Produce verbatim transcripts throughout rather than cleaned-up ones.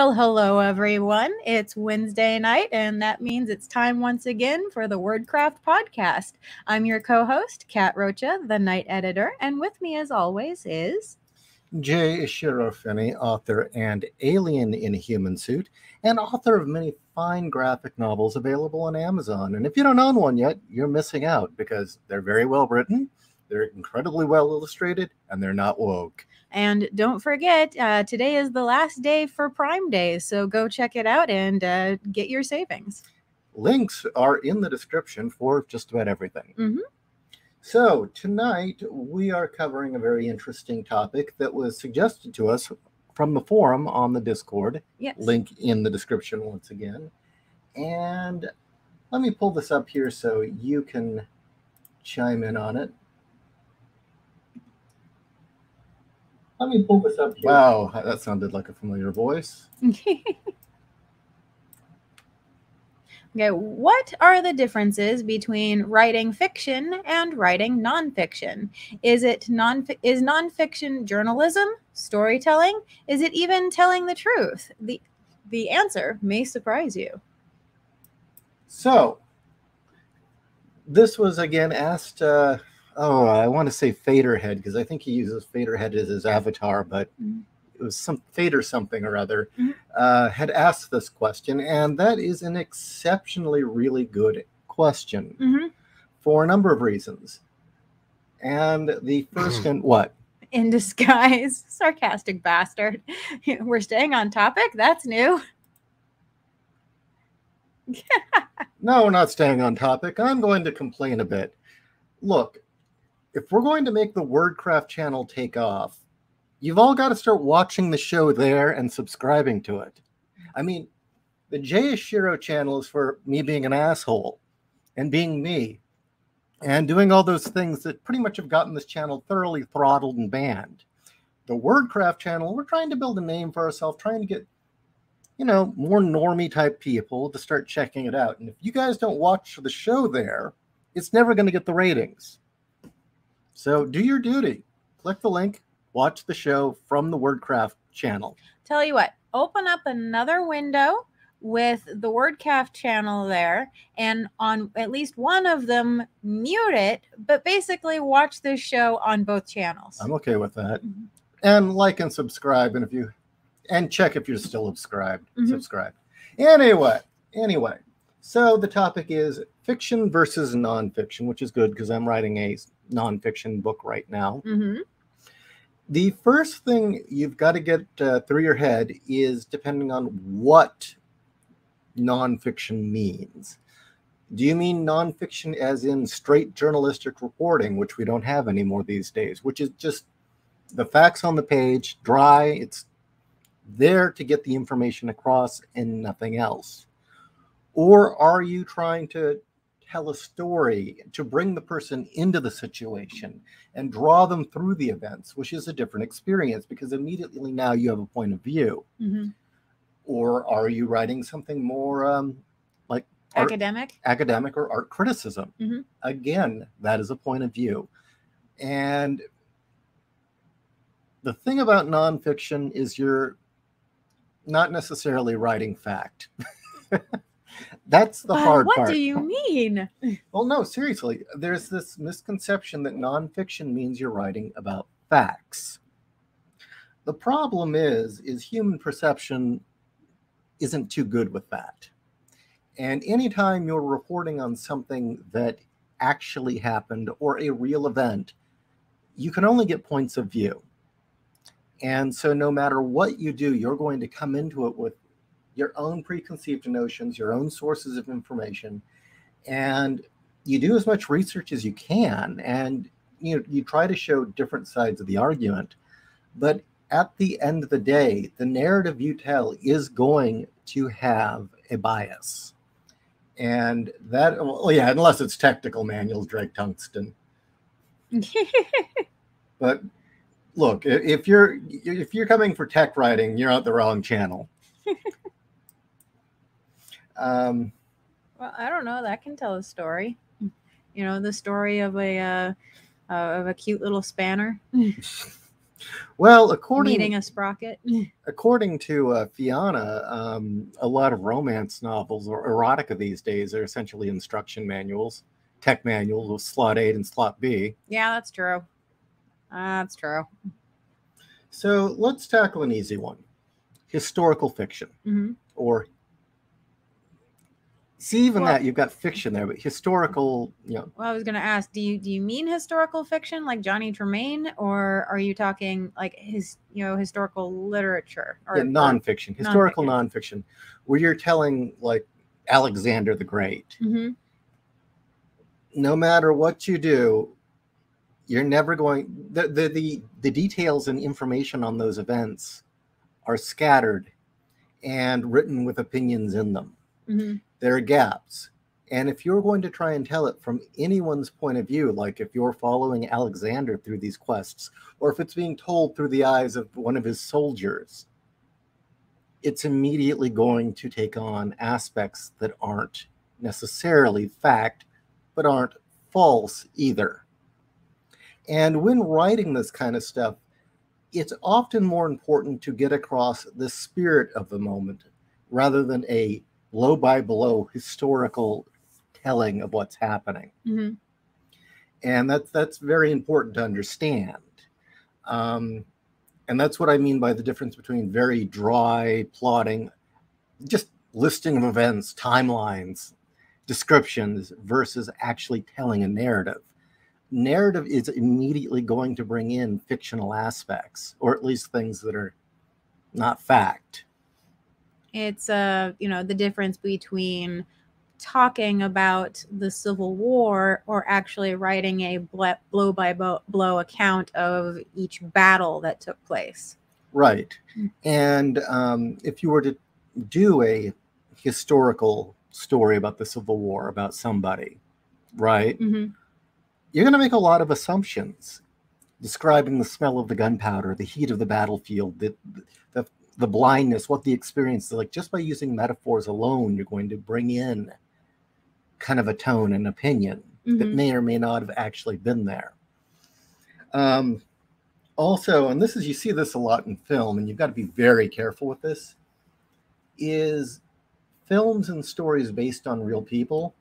Well, hello everyone. It's Wednesday night, and that means it's time once again for the Wordcraft podcast. I'm your co-host, Kat Rocha, the night editor, and with me as always is Jay Ishiro Finney, author and alien in a human suit, and author of many fine graphic novels available on Amazon. And if you don't own one yet, you're missing out because they're very well written, they're incredibly well illustrated, and they're not woke. And don't forget, uh, today is the last day for Prime Day, so go check it out and uh, get your savings. Links are in the description for just about everything. Mm-hmm. So tonight we are covering a very interesting topic that was suggested to us from the forum on the Discord. Yes. Link in the description once again. And let me pull this up here so you can chime in on it. Let me pull this up here. Wow, that sounded like a familiar voice. Okay, what are the differences between writing fiction and writing nonfiction? Is it non is nonfiction journalism, storytelling? Is it even telling the truth? The the answer may surprise you. So, this was again asked, uh, oh, I want to say Faderhead, because I think he uses Faderhead as his avatar, but mm-hmm. it was some Fader something or other, mm-hmm. uh, had asked this question, and that is an exceptionally really good question mm-hmm. for a number of reasons. And the first, and what? In disguise, sarcastic bastard. We're staying on topic? That's new. No, we're not staying on topic. I'm going to complain a bit. Look, if we're going to make the Wordcraft channel take off, you've all got to start watching the show there and subscribing to it. I mean, the Jay Ishiro channel is for me being an asshole and being me and doing all those things that pretty much have gotten this channel thoroughly throttled and banned. The Wordcraft channel, we're trying to build a name for ourselves, trying to get, you know, more normie type people to start checking it out. And if you guys don't watch the show there, it's never going to get the ratings. So do your duty. Click the link, watch the show from the Wordcraft channel. Tell you what, open up another window with the Wordcraft channel there, and on at least one of them, mute it, but basically watch this show on both channels. I'm okay with that. Mm-hmm. And like and subscribe, and if you and check if you're still subscribed. Mm-hmm. Subscribe. Anyway, anyway. So the topic is fiction versus nonfiction, which is good because I'm writing a nonfiction book right now. Mm-hmm. The first thing you've got to get uh, through your head is depending on what nonfiction means. Do you mean nonfiction as in straight journalistic reporting, which we don't have anymore these days, which is just the facts on the page, dry, it's there to get the information across and nothing else? Or are you trying to tell a story to bring the person into the situation and draw them through the events, which is a different experience because immediately now you have a point of view? Mm-hmm. Or are you writing something more um, like academic, art, academic or art criticism? Mm-hmm. Again, that is a point of view. And the thing about nonfiction is you're not necessarily writing fact. That's the uh, hard what part. What do you mean? Well, no, seriously. There's this misconception that nonfiction means you're writing about facts. The problem is, is human perception isn't too good with that. And anytime you're reporting on something that actually happened or a real event, you can only get points of view. And so no matter what you do, you're going to come into it with your own preconceived notions, your own sources of information, and you do as much research as you can, and you know, you try to show different sides of the argument. But at the end of the day, the narrative you tell is going to have a bias. And that, well, yeah, unless it's technical manuals, Drake Tungsten. But look, if you're if you're coming for tech writing, you're on the wrong channel. Um, well, I don't know. That can tell a story. You know, the story of a uh, uh, of a cute little spanner. Well, according Meeting a sprocket. according to uh, Fiona, um, a lot of romance novels or erotica these days are essentially instruction manuals, tech manuals with slot A and slot B. Yeah, that's true. That's true. So let's tackle an easy one: historical fiction, Mm-hmm. or see, even Well- that you've got fiction there, but historical, you know. Well, I was going to ask, do you do you mean historical fiction like Johnny Tremaine, or are you talking like his you know historical literature or Yeah, nonfiction, historical nonfiction. nonfiction, where you're telling like Alexander the Great. Mm-hmm. No matter what you do, you're never going. The, the the the details and information on those events are scattered and written with opinions in them. Mm-hmm. There are gaps. And if you're going to try and tell it from anyone's point of view, like if you're following Alexander through these quests, or if it's being told through the eyes of one of his soldiers, it's immediately going to take on aspects that aren't necessarily fact, but aren't false either. And when writing this kind of stuff, it's often more important to get across the spirit of the moment rather than a blow by blow historical telling of what's happening. Mm-hmm. And that's that's very important to understand. Um, and that's what I mean by the difference between very dry plotting, just listing of events, timelines, descriptions, versus actually telling a narrative. Narrative is immediately going to bring in fictional aspects, or at least things that are not fact. It's uh you know the difference between talking about the Civil War or actually writing a blow by blow account of each battle that took place. Right. And um, if you were to do a historical story about the Civil War, about somebody, right, mm-hmm. you're going to make a lot of assumptions, describing the smell of the gunpowder, the heat of the battlefield, the, the, the blindness, what the experience is like. Just by using metaphors alone, you're going to bring in kind of a tone and opinion mm-hmm. that may or may not have actually been there. Um, also, and this is, you see this a lot in film, and you've got to be very careful with this, is films and stories based on real people.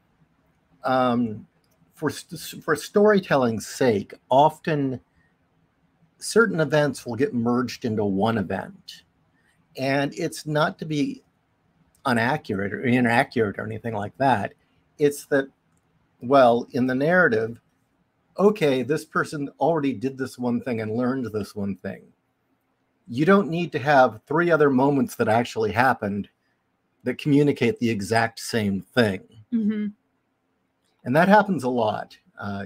Um, for, for storytelling's sake, often certain events will get merged into one event. And it's not to be inaccurate or inaccurate or anything like that. It's that, well, in the narrative, okay, this person already did this one thing and learned this one thing. You don't need to have three other moments that actually happened that communicate the exact same thing. Mm-hmm. And that happens a lot. Uh,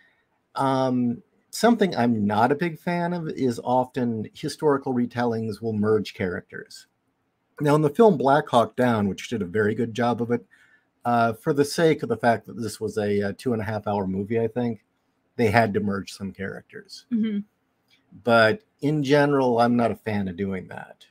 um, something I'm not a big fan of is often historical retellings will merge characters. Now, in the film Black Hawk Down, which did a very good job of it, uh, for the sake of the fact that this was a, a two and a half hour movie, I think, they had to merge some characters. Mm-hmm. But in general, I'm not a fan of doing that.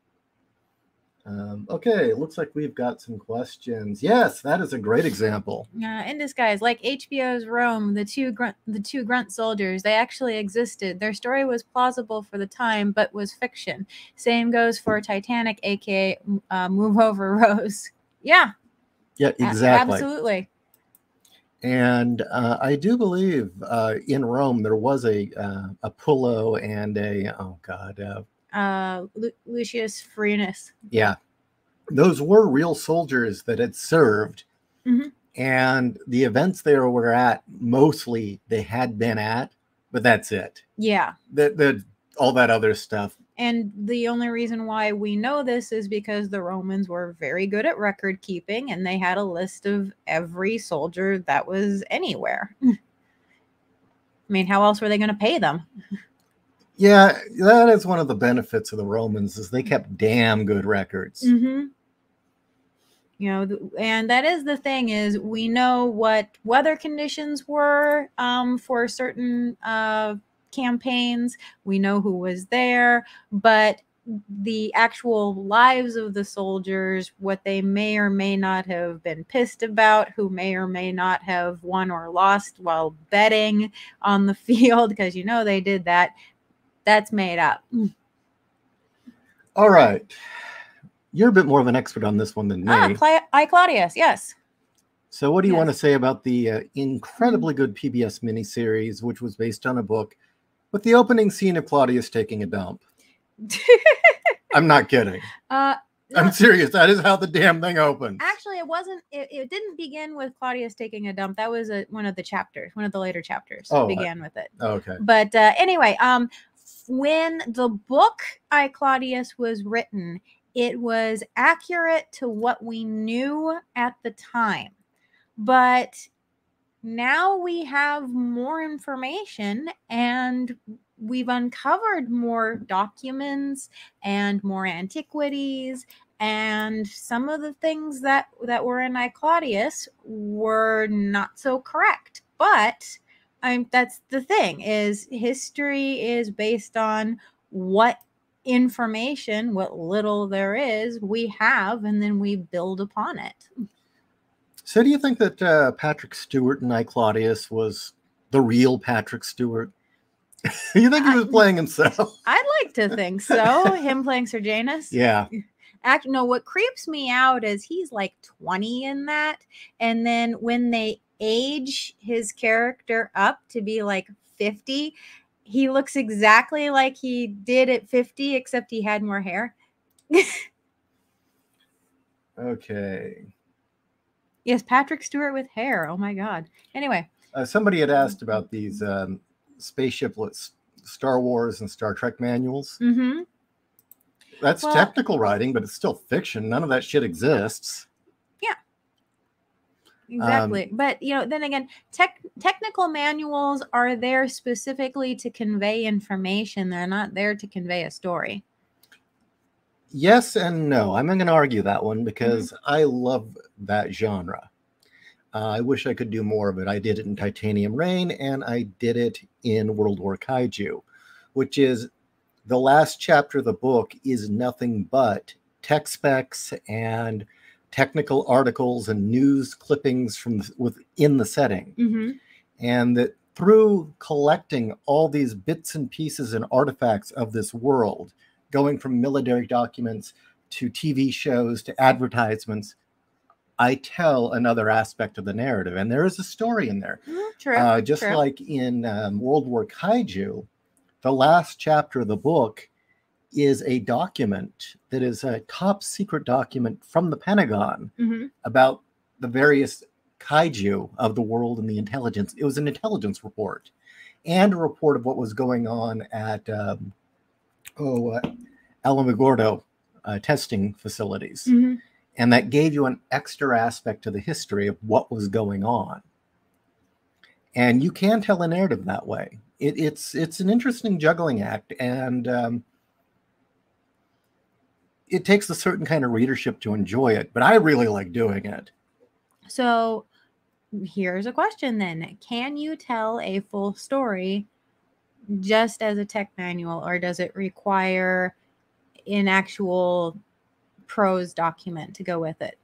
Um, okay, looks like we've got some questions. Yes, that is a great example. Uh, in disguise, like H B O's Rome, the two grunt, the two grunt soldiers, they actually existed. Their story was plausible for the time, but was fiction. Same goes for Titanic, aka uh, Move Over Rose. Yeah. Yeah, exactly. A- absolutely. And uh, I do believe uh, in Rome there was a uh, Apollo and a oh god. Uh, Uh, Lu- Lucius Furnius. Yeah, those were real soldiers that had served, mm-hmm. and the events they were at, mostly they had been at, but that's it. Yeah. The, the, all that other stuff. And the only reason why we know this is because the Romans were very good at record keeping, and they had a list of every soldier that was anywhere. I mean, how else were they going to pay them? Yeah, that is one of the benefits of the Romans, is they kept damn good records. Mm-hmm. You know, and that is the thing, is we know what weather conditions were um, for certain uh, campaigns. We know who was there, but the actual lives of the soldiers, what they may or may not have been pissed about, who may or may not have won or lost while betting on the field, because you know they did that. That's made up. All right. You're a bit more of an expert on this one than me. Ah, Cla- I, Claudius, yes. So what do you Yes. want to say about the uh, incredibly good P B S miniseries, which was based on a book, with the opening scene of Claudius taking a dump? I'm not kidding. Uh, I'm no, serious. That is how the damn thing opens. actually, it wasn't. It, it didn't begin with Claudius taking a dump. That was a, one of the chapters. One of the later chapters Oh, began with it. Okay. But uh, anyway, um, when the book I, Claudius was written, it was accurate to what we knew at the time. But now we have more information, and we've uncovered more documents and more antiquities, and some of the things that that were in I, Claudius were not so correct. But I'm that's the thing, is history is based on what information, what little there is, we have, and then we build upon it. So do you think that uh, Patrick Stewart in I, Claudius was the real Patrick Stewart? You think he was I- playing himself? I'd like to think so. Him playing Serjanus. Yeah. Actually, no, what creeps me out is he's like twenty in that. And then when they age his character up to be like fifty, he looks exactly like he did at fifty, except he had more hair. Okay. Yes, Patrick Stewart with hair. Oh my God. Anyway. Uh, somebody had asked about these um, spaceship Star Wars and Star Trek manuals. Mm-hmm. That's Well, technical writing, but it's still fiction. None of that shit exists. yeah. Exactly. Um, but, you know, then again, tech, technical manuals are there specifically to convey information. They're not there to convey a story. Yes and no. I'm not going to argue that one because mm-hmm. I love that genre. Uh, I wish I could do more of it. I did it in Titanium Rain, and I did it in World War Kaiju, which is the last chapter of the book is nothing but tech specs and technical articles and news clippings from the, within the setting. Mm-hmm. And that through collecting all these bits and pieces and artifacts of this world, going from military documents to T V shows to advertisements, I tell another aspect of the narrative. And there is a story in there. Mm, true. Uh, just true. like in um, World War Kaiju, the last chapter of the book is a document that is a top secret document from the Pentagon mm-hmm. about the various kaiju of the world and the intelligence. It was an intelligence report and a report of what was going on at um, oh, uh, Alamogordo uh, testing facilities. Mm-hmm. And that gave you an extra aspect to the history of what was going on. And you can tell a narrative that way. It, it's it's an interesting juggling act, and um, it takes a certain kind of readership to enjoy it. But I really like doing it. So here's a question then. Can you tell a full story just as a tech manual, or does it require an actual prose document to go with it?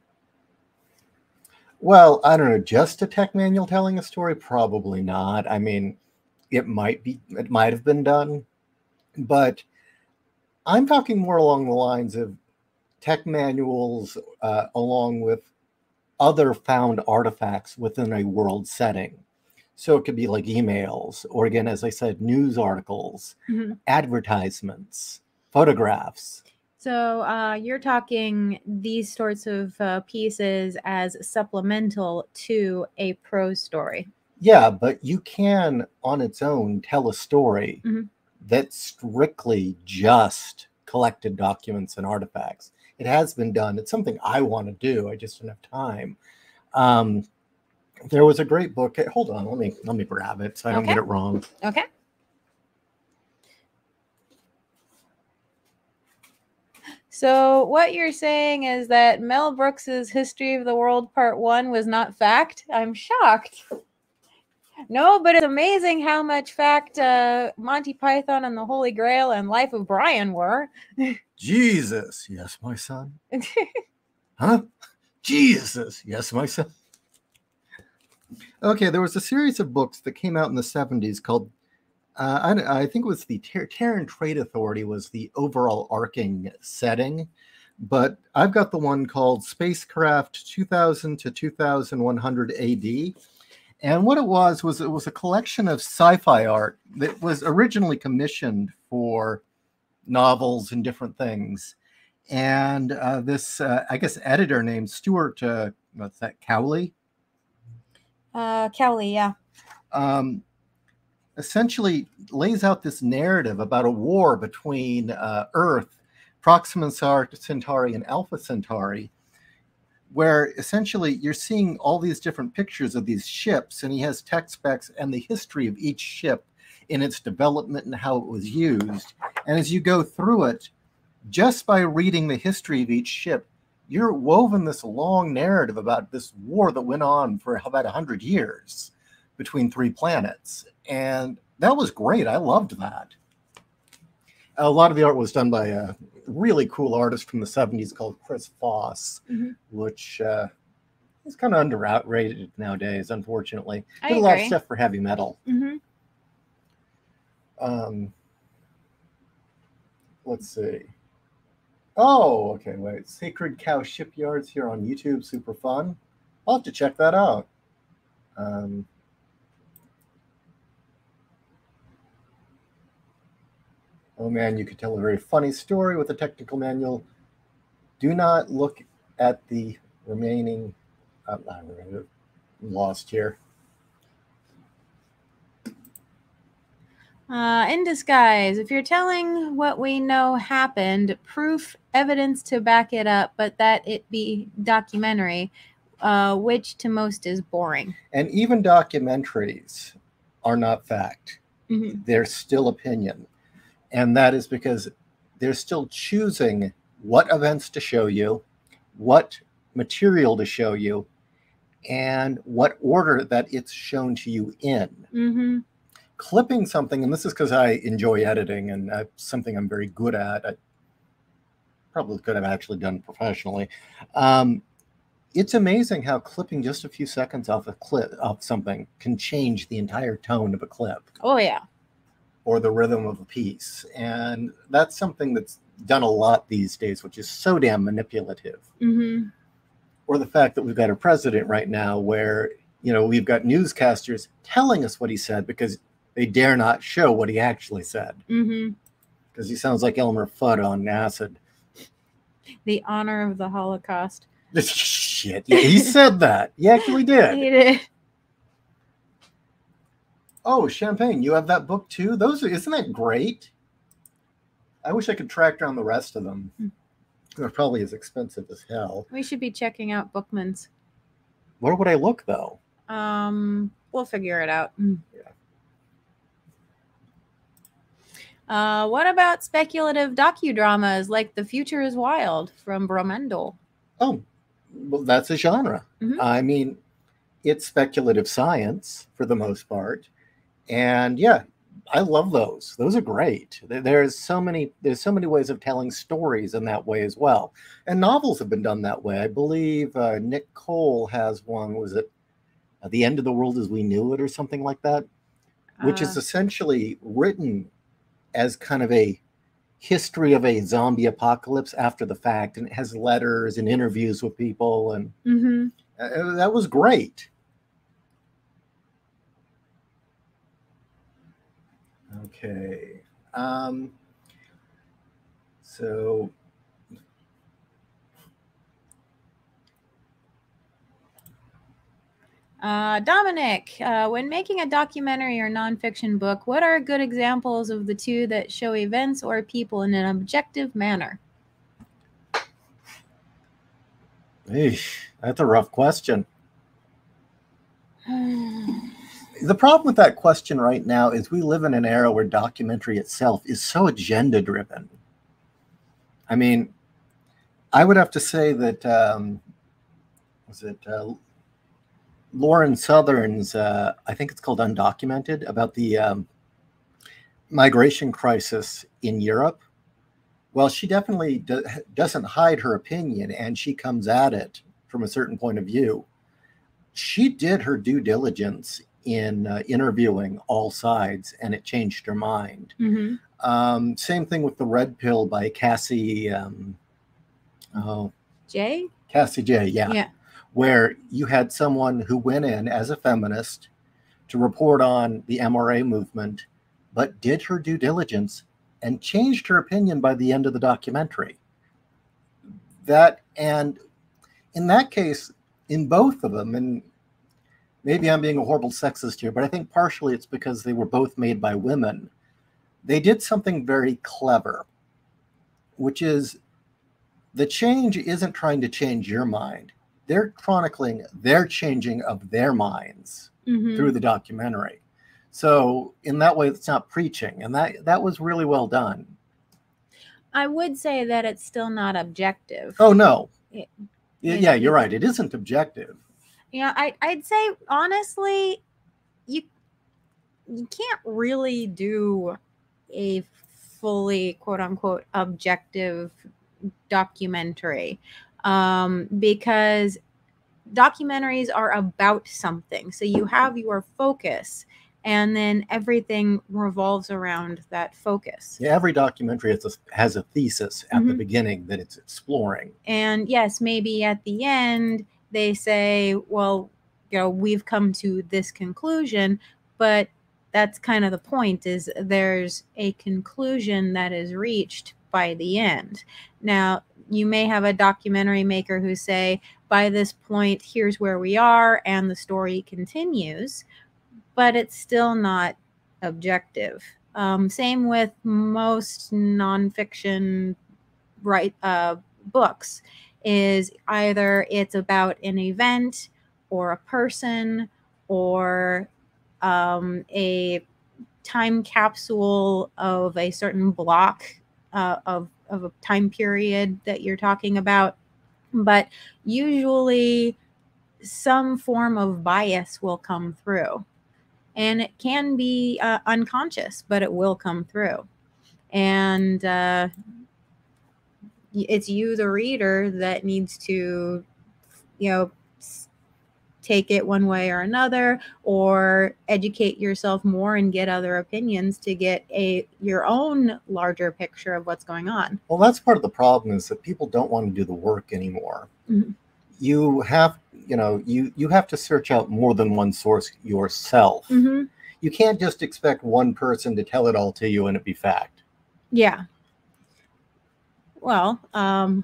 Well, I don't know, just a tech manual telling a story? Probably not. I mean, it might be, it might have been done, but I'm talking more along the lines of tech manuals uh, along with other found artifacts within a world setting. So it could be like emails, or again, as I said, news articles, mm-hmm. advertisements, photographs. So uh, you're talking these sorts of uh, pieces as supplemental to a prose story. Yeah, but you can, on its own, tell a story mm-hmm. that's strictly just collected documents and artifacts. It has been done. It's something I want to do. I just don't have time. Um, there was a great book. Hold on, let me let me grab it so I don't okay. get it wrong. Okay. So what you're saying is that Mel Brooks's History of the World Part One was not fact? I'm shocked. No, but it's amazing how much fact uh, Monty Python and the Holy Grail and Life of Brian were. Jesus, yes, my son. Huh? Jesus, yes, my son. Okay, there was a series of books that came out in the seventies called Uh, I, I think it was the Ter- Terran Trade Authority was the overall arcing setting, but I've got the one called Spacecraft two thousand to two thousand one hundred A D. And what it was, was it was a collection of sci-fi art that was originally commissioned for novels and different things. And uh, this, uh, I guess, editor named Stuart, uh, what's that, Cowley? Uh, Cowley, yeah. Um, essentially lays out this narrative about a war between uh, Earth, Proxima Centauri, and Alpha Centauri, where essentially you're seeing all these different pictures of these ships, and he has tech specs and the history of each ship in its development and how it was used. And as you go through it, just by reading the history of each ship, you're woven this long narrative about this war that went on for about one hundred years between three planets. And that was great. I loved that. A lot of the art was done by a really cool artist from the seventies called Chris Foss, mm-hmm. which uh, is kind of underrated nowadays, unfortunately. I Did a agree. lot of stuff for heavy metal. Mm-hmm. Um, let's see. Oh, okay, wait. Sacred Cow Shipyards here on YouTube. Super fun. I'll have to check that out. Um, oh man, you could tell a very funny story with a technical manual. Do not look at the remaining. Uh, I'm lost here. Uh, in disguise, if you're telling what we know happened, proof, evidence to back it up, but that it be documentary, uh, which to most is boring. And even documentaries are not fact. Mm-hmm. They're still opinion. And that is because they're still choosing what events to show you, what material to show you, and what order that it's shown to you in. Mm-hmm. Clipping something, and this is because I enjoy editing, and that's something I'm very good at. I probably could have actually done professionally. Um, it's amazing how clipping just a few seconds off a clip off something can change the entire tone of a clip. Oh yeah. Or the rhythm of a piece, and that's something that's done a lot these days, which is so damn manipulative. Mm-hmm. Or the fact that we've got a president right now where, you know, we've got newscasters telling us what he said because they dare not show what he actually said. Mm-hmm. Because he sounds like Elmer Fudd on acid. The honor of the Holocaust. Shit, yeah, he said that. He actually did. He did. Oh, Champagne, you have that book too? Those are, isn't that great? I wish I could track down the rest of them. Mm. They're probably as expensive as hell. We should be checking out Bookman's. Where would I look though? Um, we'll figure it out. Mm. Yeah. Uh, what about speculative docudramas like The Future is Wild from Bromendel? Oh, well, that's a genre. Mm-hmm. I mean, it's speculative science for the most part. And yeah, I love those. Those are great. There's so many, there's so many ways of telling stories in that way as well. And novels have been done that way. I believe uh, Nick Cole has one, was it uh, The End of the World as We Knew It or something like that? Which uh, is essentially written as kind of a history of a zombie apocalypse after the fact. And it has letters and interviews with people. And mm-hmm. uh, that was great. Okay. Um, so uh, Dominic, uh, when making a documentary or nonfiction book, what are good examples of the two that show events or people in an objective manner? Eesh, that's a rough question. The problem with that question right now is we live in an era where documentary itself is so agenda driven. I mean, I would have to say that, um, was it uh, Lauren Southern's, uh, I think it's called Undocumented, about the um, migration crisis in Europe. Well, she definitely do- doesn't hide her opinion, and she comes at it from a certain point of view. She did her due diligence in uh, interviewing all sides, and it changed her mind. Mm-hmm. Um, same thing with The Red Pill by Cassie. Um, oh, Jay? Cassie J. Yeah. Yeah. Where you had someone who went in as a feminist to report on the M R A movement, but did her due diligence and changed her opinion by the end of the documentary. That, and in that case, in both of them, and maybe I'm being a horrible sexist here, but I think partially it's because they were both made by women. They did something very clever, which is the change isn't trying to change your mind. They're chronicling their changing of their minds mm-hmm. through the documentary. So in that way, it's not preaching. And that, that was really well done. I would say that it's still not objective. Oh, no. It, yeah, you're right. It isn't objective. You know, I, I'd say, honestly, you, you can't really do a fully, quote unquote, objective documentary um, because documentaries are about something. So you have your focus, and then everything revolves around that focus. Yeah, every documentary has a, has a thesis at mm-hmm. the beginning that it's exploring. And yes, maybe at the end they say, well, you know, we've come to this conclusion, but that's kind of the point, is there's a conclusion that is reached by the end. Now, you may have a documentary maker who say, by this point, here's where we are, and the story continues, but it's still not objective. Um, same with most nonfiction right, uh, books, is either it's about an event or a person or um, a time capsule of a certain block uh, of, of a time period that you're talking about. But usually some form of bias will come through. And it can be uh, unconscious, but it will come through. And uh, it's you, the reader, that needs to, you know, take it one way or another, or educate yourself more and get other opinions to get a your own larger picture of what's going on. Well, that's part of the problem, is that people don't want to do the work anymore. Mm-hmm. You have, you know, you, you have to search out more than one source yourself. Mm-hmm. You can't just expect one person to tell it all to you and it be fact. Yeah. Well, um,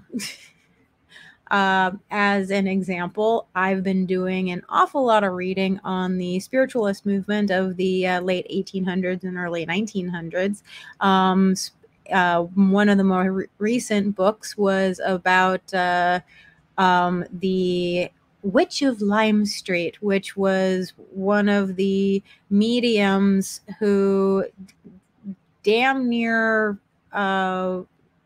uh, as an example, I've been doing an awful lot of reading on the spiritualist movement of the uh, late eighteen hundreds and early nineteen hundreds. Um, uh, one of the more re- recent books was about uh, um, the Witch of Lime Street, which was one of the mediums who damn near uh,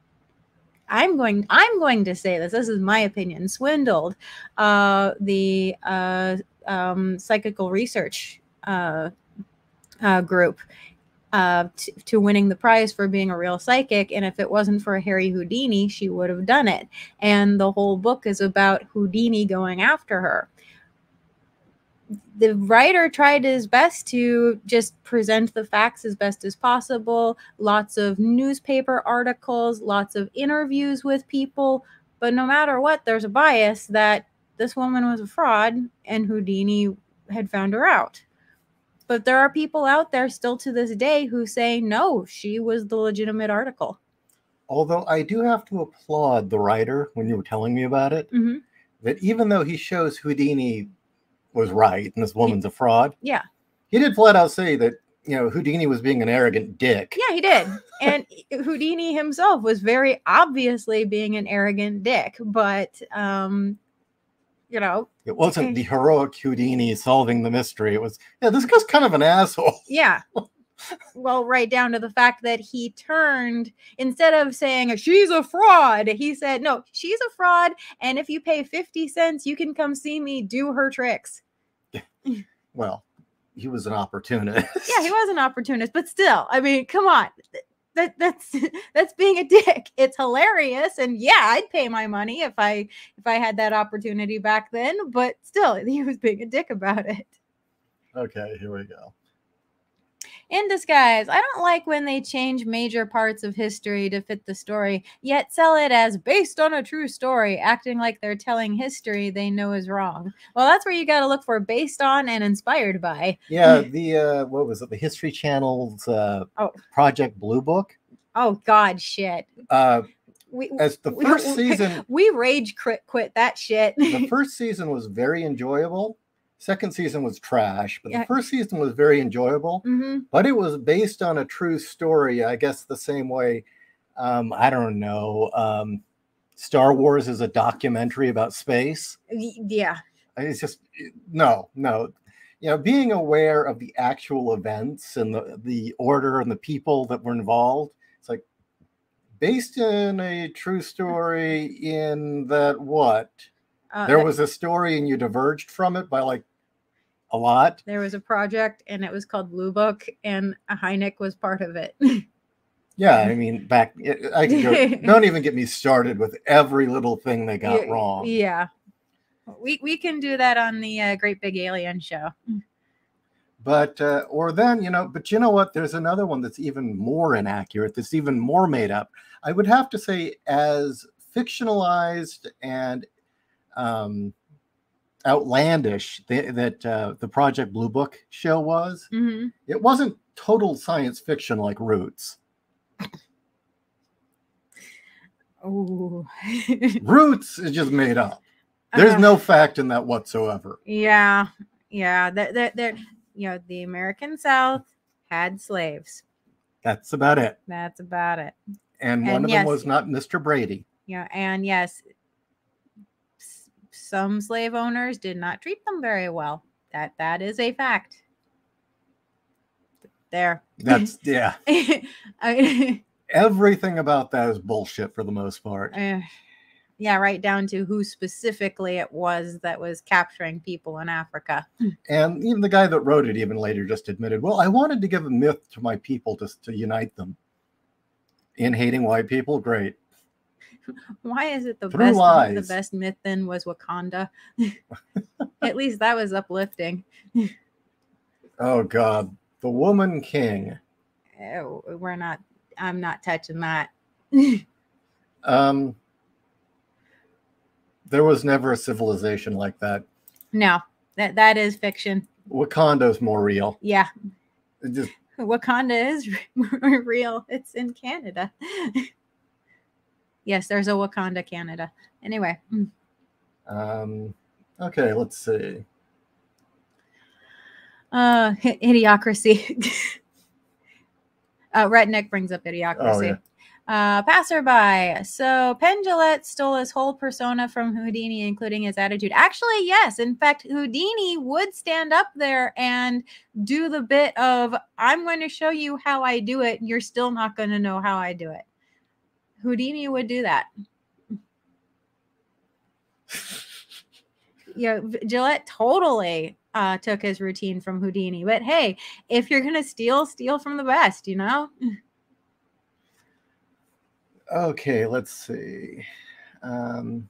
I'm going I'm going to say this, this is my opinion, swindled uh, the uh, um, psychical research uh, uh, group uh, t- to winning the prize for being a real psychic. And if it wasn't for Harry Houdini, she would have done it. And the whole book is about Houdini going after her. The writer tried his best to just present the facts as best as possible. Lots of newspaper articles, lots of interviews with people. But no matter what, there's a bias that this woman was a fraud and Houdini had found her out. But there are people out there still to this day who say, no, she was the legitimate article. Although I do have to applaud the writer when you were telling me about it, mm-hmm. that even though he shows Houdini was right and this woman's a fraud. Yeah. He did flat out say that, you know, Houdini was being an arrogant dick. Yeah, he did. And Houdini himself was very obviously being an arrogant dick, but, um, you know. It wasn't the heroic Houdini solving the mystery. It was, yeah, this guy's kind of an asshole. Yeah. Well, right down to the fact that he turned, instead of saying she's a fraud, he said, no, she's a fraud. And if you pay fifty cents, you can come see me do her tricks. Well, he was an opportunist. Yeah, he was an opportunist, but still, I mean, come on. That that's that's being a dick. It's hilarious, and yeah, I'd pay my money if I if I had that opportunity back then. But still, he was being a dick about it. Okay, here we go. In disguise. I don't like when they change major parts of history to fit the story, yet sell it as based on a true story, acting like they're telling history they know is wrong. Well, that's where you got to look for based on and inspired by. Yeah, the uh, what was it? The History Channel's uh, oh. Project Blue Book. Oh God, shit. Uh, we as the first we, season, we rage quit quit that shit. The first season was very enjoyable. Second season was trash, but Yeah. the first season was very enjoyable. Mm-hmm. But it was based on a true story, I guess the same way, um, I don't know, um, Star Wars is a documentary about space. Yeah. It's just, no, no. You know, being aware of the actual events and the, the order and the people that were involved, it's like, based in a true story in that what? Uh, there was a story and you diverged from it by like a lot. There was a project and it was called Blue Book and Hynek was part of it. Yeah, I mean, back, I can go, don't even get me started with every little thing they got yeah, wrong. Yeah. We, we can do that on the uh, Great Big Alien Show. But, uh, or then, you know, but you know what? There's another one that's even more inaccurate, that's even more made up. I would have to say as fictionalized and um, outlandish th- that uh, the Project Blue Book show was. Mm-hmm. It wasn't total science fiction like Roots. Oh, Roots is just made up. There's uh, no fact in that whatsoever. Yeah, yeah. That that that you know, the American South had slaves. That's about it. That's about it. And one and of yes, them was not Mister Brady. Yeah, and yes, some slave owners did not treat them very well. That that is a fact. There. That's yeah. I, Everything about that is bullshit for the most part. Uh, yeah, right down to who specifically it was that was capturing people in Africa. And even the guy that wrote it even later just admitted, well, I wanted to give a myth to my people just to unite them. In hating white people, great. Why is it the Through best lies. The best myth then was Wakanda? At least that was uplifting. Oh God, the Woman King. Oh, we're not I'm not touching that. um There was never a civilization like that. No, that that is fiction. Wakanda's more real. Yeah. It just Wakanda is real. It's in Canada. Yes, there's a Wakanda, Canada. Anyway. Um, okay, let's see. Uh, idiocracy. uh, Redneck brings up idiocracy. Oh, yeah. Uh, passerby. So Penn Jillette stole his whole persona from Houdini, including his attitude. Actually, yes. In fact, Houdini would stand up there and do the bit of, I'm going to show you how I do it. You're still not going to know how I do it. Houdini would do that. Yeah, Gillette totally uh, took his routine from Houdini. But hey, if you're going to steal, steal from the best, you know? Okay, let's see. Um,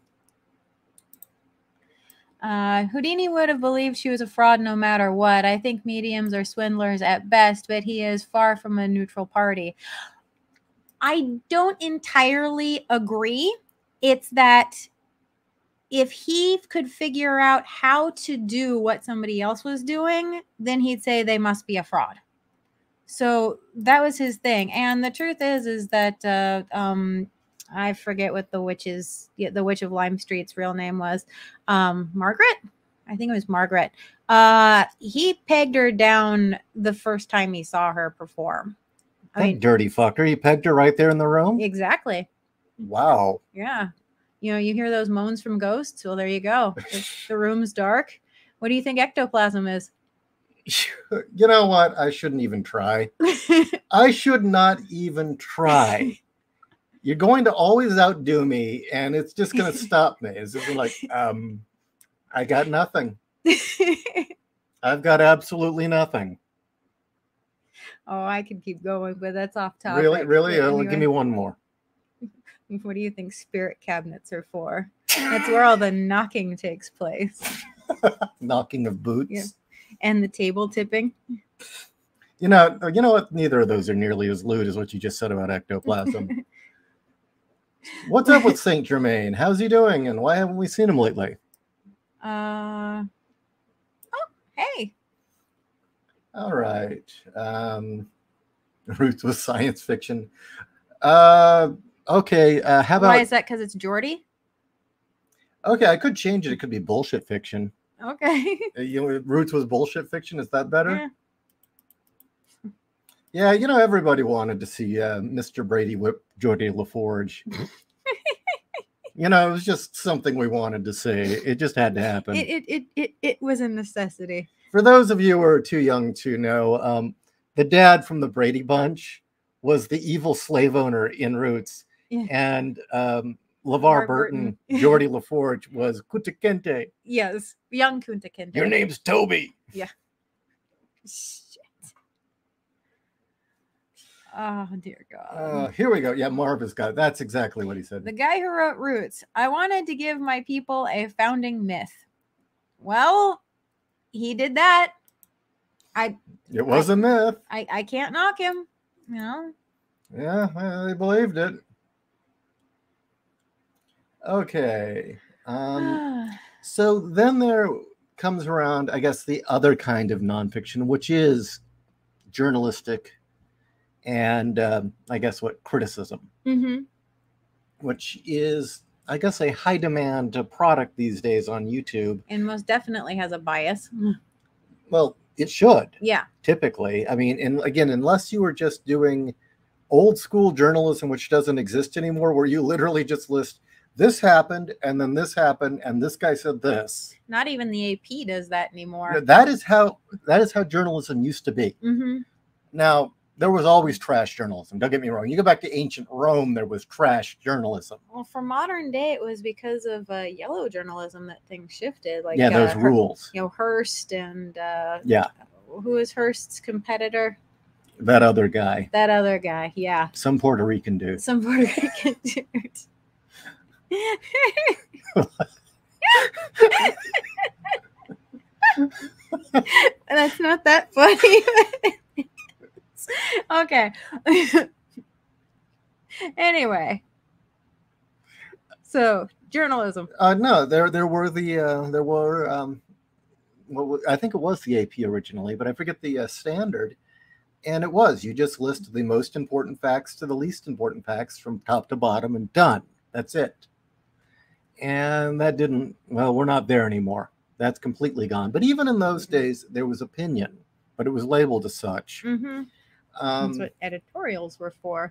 uh, Houdini would have believed she was a fraud no matter what. I think mediums are swindlers at best, but he is far from a neutral party. I don't entirely agree. It's that if he could figure out how to do what somebody else was doing, then he'd say they must be a fraud. So that was his thing. And the truth is, is that uh, um, I forget what the witch's, the witch of Lime Street's real name was. Um, Margaret? I think it was Margaret. Uh, he pegged her down the first time he saw her perform. I that mean, dirty fucker. He pegged her right there in the room? Exactly. Wow. Yeah. You know, you hear those moans from ghosts. Well, there you go. The room's dark. What do you think ectoplasm is? You know what? I shouldn't even try. I should not even try. You're going to always outdo me, and it's just going to stop me. It's just like, um, I got nothing. I've got absolutely nothing. Oh, I could keep going, but that's off topic. Really? Really? Anyway. Give me one more. What do you think spirit cabinets are for? That's where all the knocking takes place. Knocking of boots? Yeah. And the table tipping. You know, you know what? Neither of those are nearly as lewd as what you just said about ectoplasm. What's up with Saint Germain? How's he doing? And why haven't we seen him lately? Uh, oh, hey. All right. Um, roots with science fiction. Uh, okay. Uh, how about? Why is that? Because it's Geordie? Okay, I could change it. It could be bullshit fiction. Okay. You know, roots was bullshit fiction. Is that better? Yeah. Yeah, you know, everybody wanted to see uh, Mister Brady whip Geordie LaForge. You know, it was just something we wanted to see. It just had to happen. It it it it, it was a necessity. For those of you who are too young to know, um, the dad from the Brady Bunch was the evil slave owner in Roots, Yeah. and um, LeVar LeVar Burton, Burton. Geordie LaForge was Kunta Kinte. Yes, young Kunta Kinte. Your name's Toby. Yeah. Shit. Oh dear God. Uh, here we go. Yeah, Marv has got it. That's exactly what he said. The guy who wrote Roots. I wanted to give my people a founding myth. Well, he did that. I. It was I, a myth. I I can't knock him. You know. Yeah, well, they believed it. Okay. Um, so then there comes around, I guess, the other kind of nonfiction, which is journalistic and um, I guess what criticism, mm-hmm. which is, I guess, a high demand product these days on YouTube. And most definitely has a bias. Well, it should. Yeah. Typically. I mean, and again, unless you were just doing old school journalism, which doesn't exist anymore, where you literally just list this happened and then this happened and this guy said this. Not even the A P does that anymore. That is how that is how journalism used to be. Mm-hmm. Now, there was always trash journalism. Don't get me wrong. You go back to ancient Rome, there was trash journalism. Well, for modern day, it was because of uh, yellow journalism that things shifted. Like yeah, those uh, rules. You know, Hearst and uh, yeah. Who is Hearst's competitor? That other guy. That other guy. Yeah. Some Puerto Rican dude. Some Puerto Rican dude. That's not that funny. Okay. Anyway, so journalism. Uh, no, there there were the uh, there were um, well, I think it was the A P originally, but I forget the uh, standard. And it was you just list the most important facts to the least important facts from top to bottom, and done. That's it. And that didn't. Well, we're not there anymore. That's completely gone. But even in those days, there was opinion, but it was labeled as such. Mm-hmm. Um, That's what editorials were for.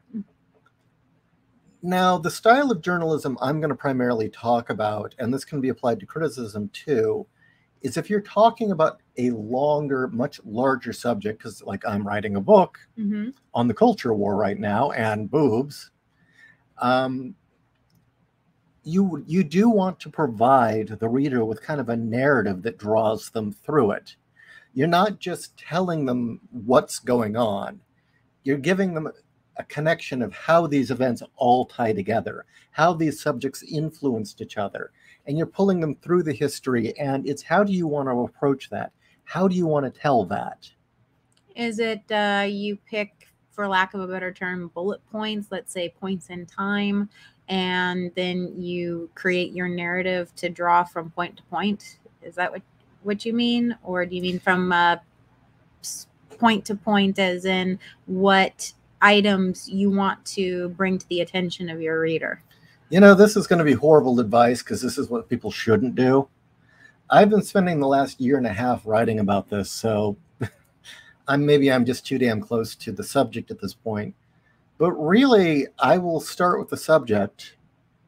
Now, the style of journalism I'm going to primarily talk about, and this can be applied to criticism too, is if you're talking about a longer, much larger subject, because like I'm writing a book mm-hmm. on the culture war right now and boobs, um, you, you do want to provide the reader with kind of a narrative that draws them through it. You're not just telling them what's going on. You're giving them a connection of how these events all tie together, how these subjects influenced each other, and you're pulling them through the history. And it's how do you want to approach that? How do you want to tell that? Is it uh, you pick, for lack of a better term, bullet points, let's say points in time, and then you create your narrative to draw from point to point? Is that what, what you mean? Or do you mean from uh, point to point as in what items you want to bring to the attention of your reader? You know, this is going to be horrible advice because this is what people shouldn't do. I've been spending the last year and a half writing about this, so I'm maybe I'm just too damn close to the subject at this point. But really, I will start with the subject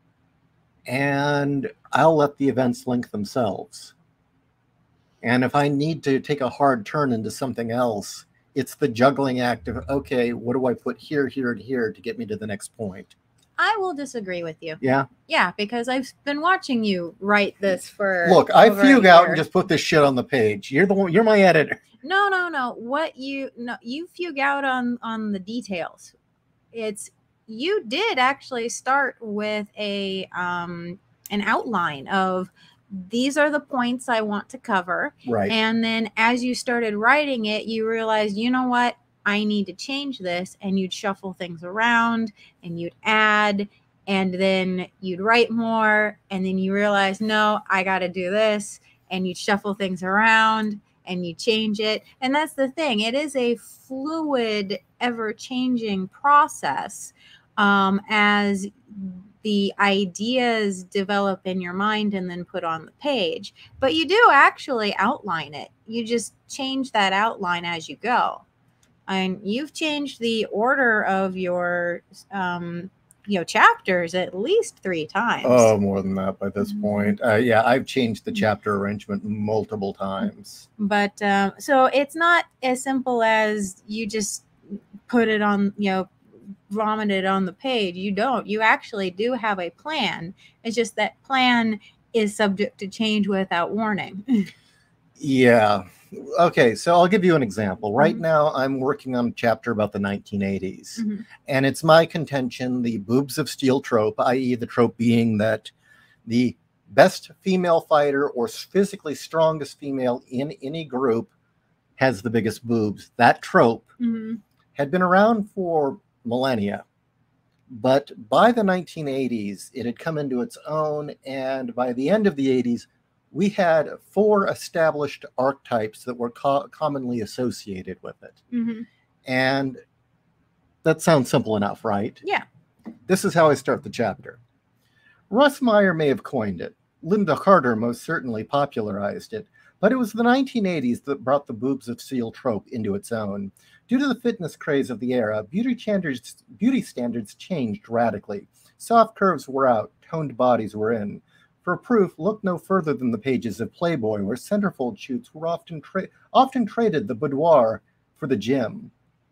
and I'll let the events link themselves. And if I need to take a hard turn into something else, it's the juggling act of, okay, what do I put here, here, and here to get me to the next point? I will disagree with you. Yeah? Yeah, because I've been watching you write this for Look, I over fugue a out year. and just put this shit on the page. You're the one, you're my editor. No, no, no. What you no you fugue out on on the details. It's you did actually start with a um an outline of these are the points I want to cover. Right. And then as you started writing it, you realized, you know what? I need to change this. And you'd shuffle things around and you'd add, and then you'd write more. And then you realize, no, I got to do this. And you'd shuffle things around and you change it. And that's the thing. It is a fluid, ever-changing process um, as the ideas develop in your mind and then put on the page. But you do actually outline it. You just change that outline as you go. And you've changed the order of your um, you know, chapters at least three times. Oh, more than that by this point. Uh, yeah, I've changed the chapter arrangement multiple times. But um, so it's not as simple as you just put it on, you know, vomit it on the page. You don't. You actually do have a plan. It's just that plan is subject to change without warning. Yeah. Okay, so I'll give you an example. Right Mhm. now, I'm working on a chapter about the nineteen eighties. Mhm. And it's my contention the boobs of steel trope, that is the trope being that the best female fighter or physically strongest female in any group has the biggest boobs. That trope Mhm. had been around for millennia. But by the nineteen eighties, it had come into its own. And by the end of the eighties, we had four established archetypes that were co- commonly associated with it. Mhm. And that sounds simple enough, right? Yeah. This is how I start the chapter. Russ Meyer may have coined it. Linda Carter most certainly popularized it. But it was the nineteen eighties that brought the boobs of steel trope into its own. Due to the fitness craze of the era, beauty standards, beauty standards changed radically. Soft curves were out, toned bodies were in. For proof, look no further than the pages of Playboy, where centerfold shoots were often, tra- often traded the boudoir for the gym.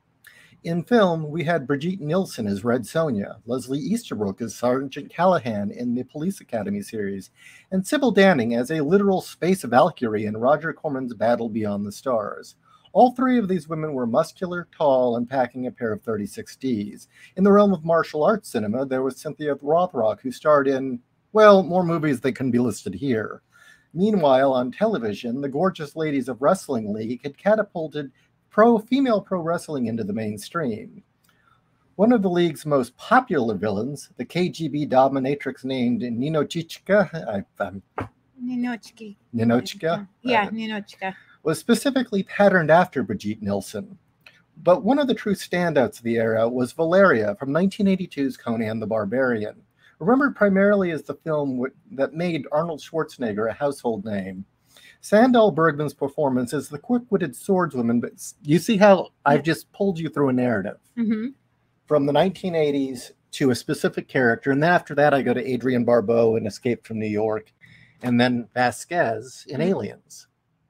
In film, we had Brigitte Nielsen as Red Sonja, Leslie Easterbrook as Sergeant Callahan in the Police Academy series, and Sybil Danning as a literal space Valkyrie in Roger Corman's Battle Beyond the Stars. All three of these women were muscular, tall, and packing a pair of thirty-six Ds. In the realm of martial arts cinema, there was Cynthia Rothrock, who starred in, well, more movies that can be listed here. Meanwhile, on television, the gorgeous ladies of Wrestling League had catapulted pro female pro wrestling into the mainstream. One of the league's most popular villains, the K G B dominatrix named Ninochka, I, I'm, Ninochka. Ninochka? Yeah, Uh, Ninochka. was specifically patterned after Brigitte Nielsen. But one of the true standouts of the era was Valeria from nineteen eighty-two's Conan the Barbarian. Remembered primarily as the film w- that made Arnold Schwarzenegger a household name. Sandahl Bergman's performance as the quick-witted swordswoman, but s- you see how I've just pulled you through a narrative Mm-hmm. from the nineteen eighties to a specific character, and then after that I go to Adrienne Barbeau in Escape from New York, and then Vasquez in Mhm. Aliens.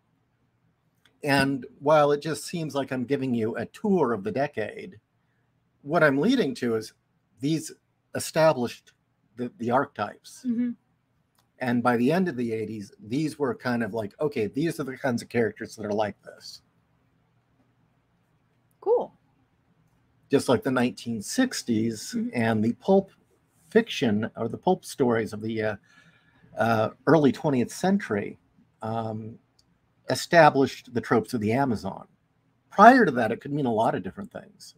And while it just seems like I'm giving you a tour of the decade, what I'm leading to is these established the, the archetypes. Mm-hmm. And by the end of the eighties, these were kind of like, okay, these are the kinds of characters that are like this. Cool. Just like the nineteen sixties Mhm. and the pulp fiction or the pulp stories of the uh, uh, early twentieth century um, established the tropes of the Amazon. Prior to that, it could mean a lot of different things.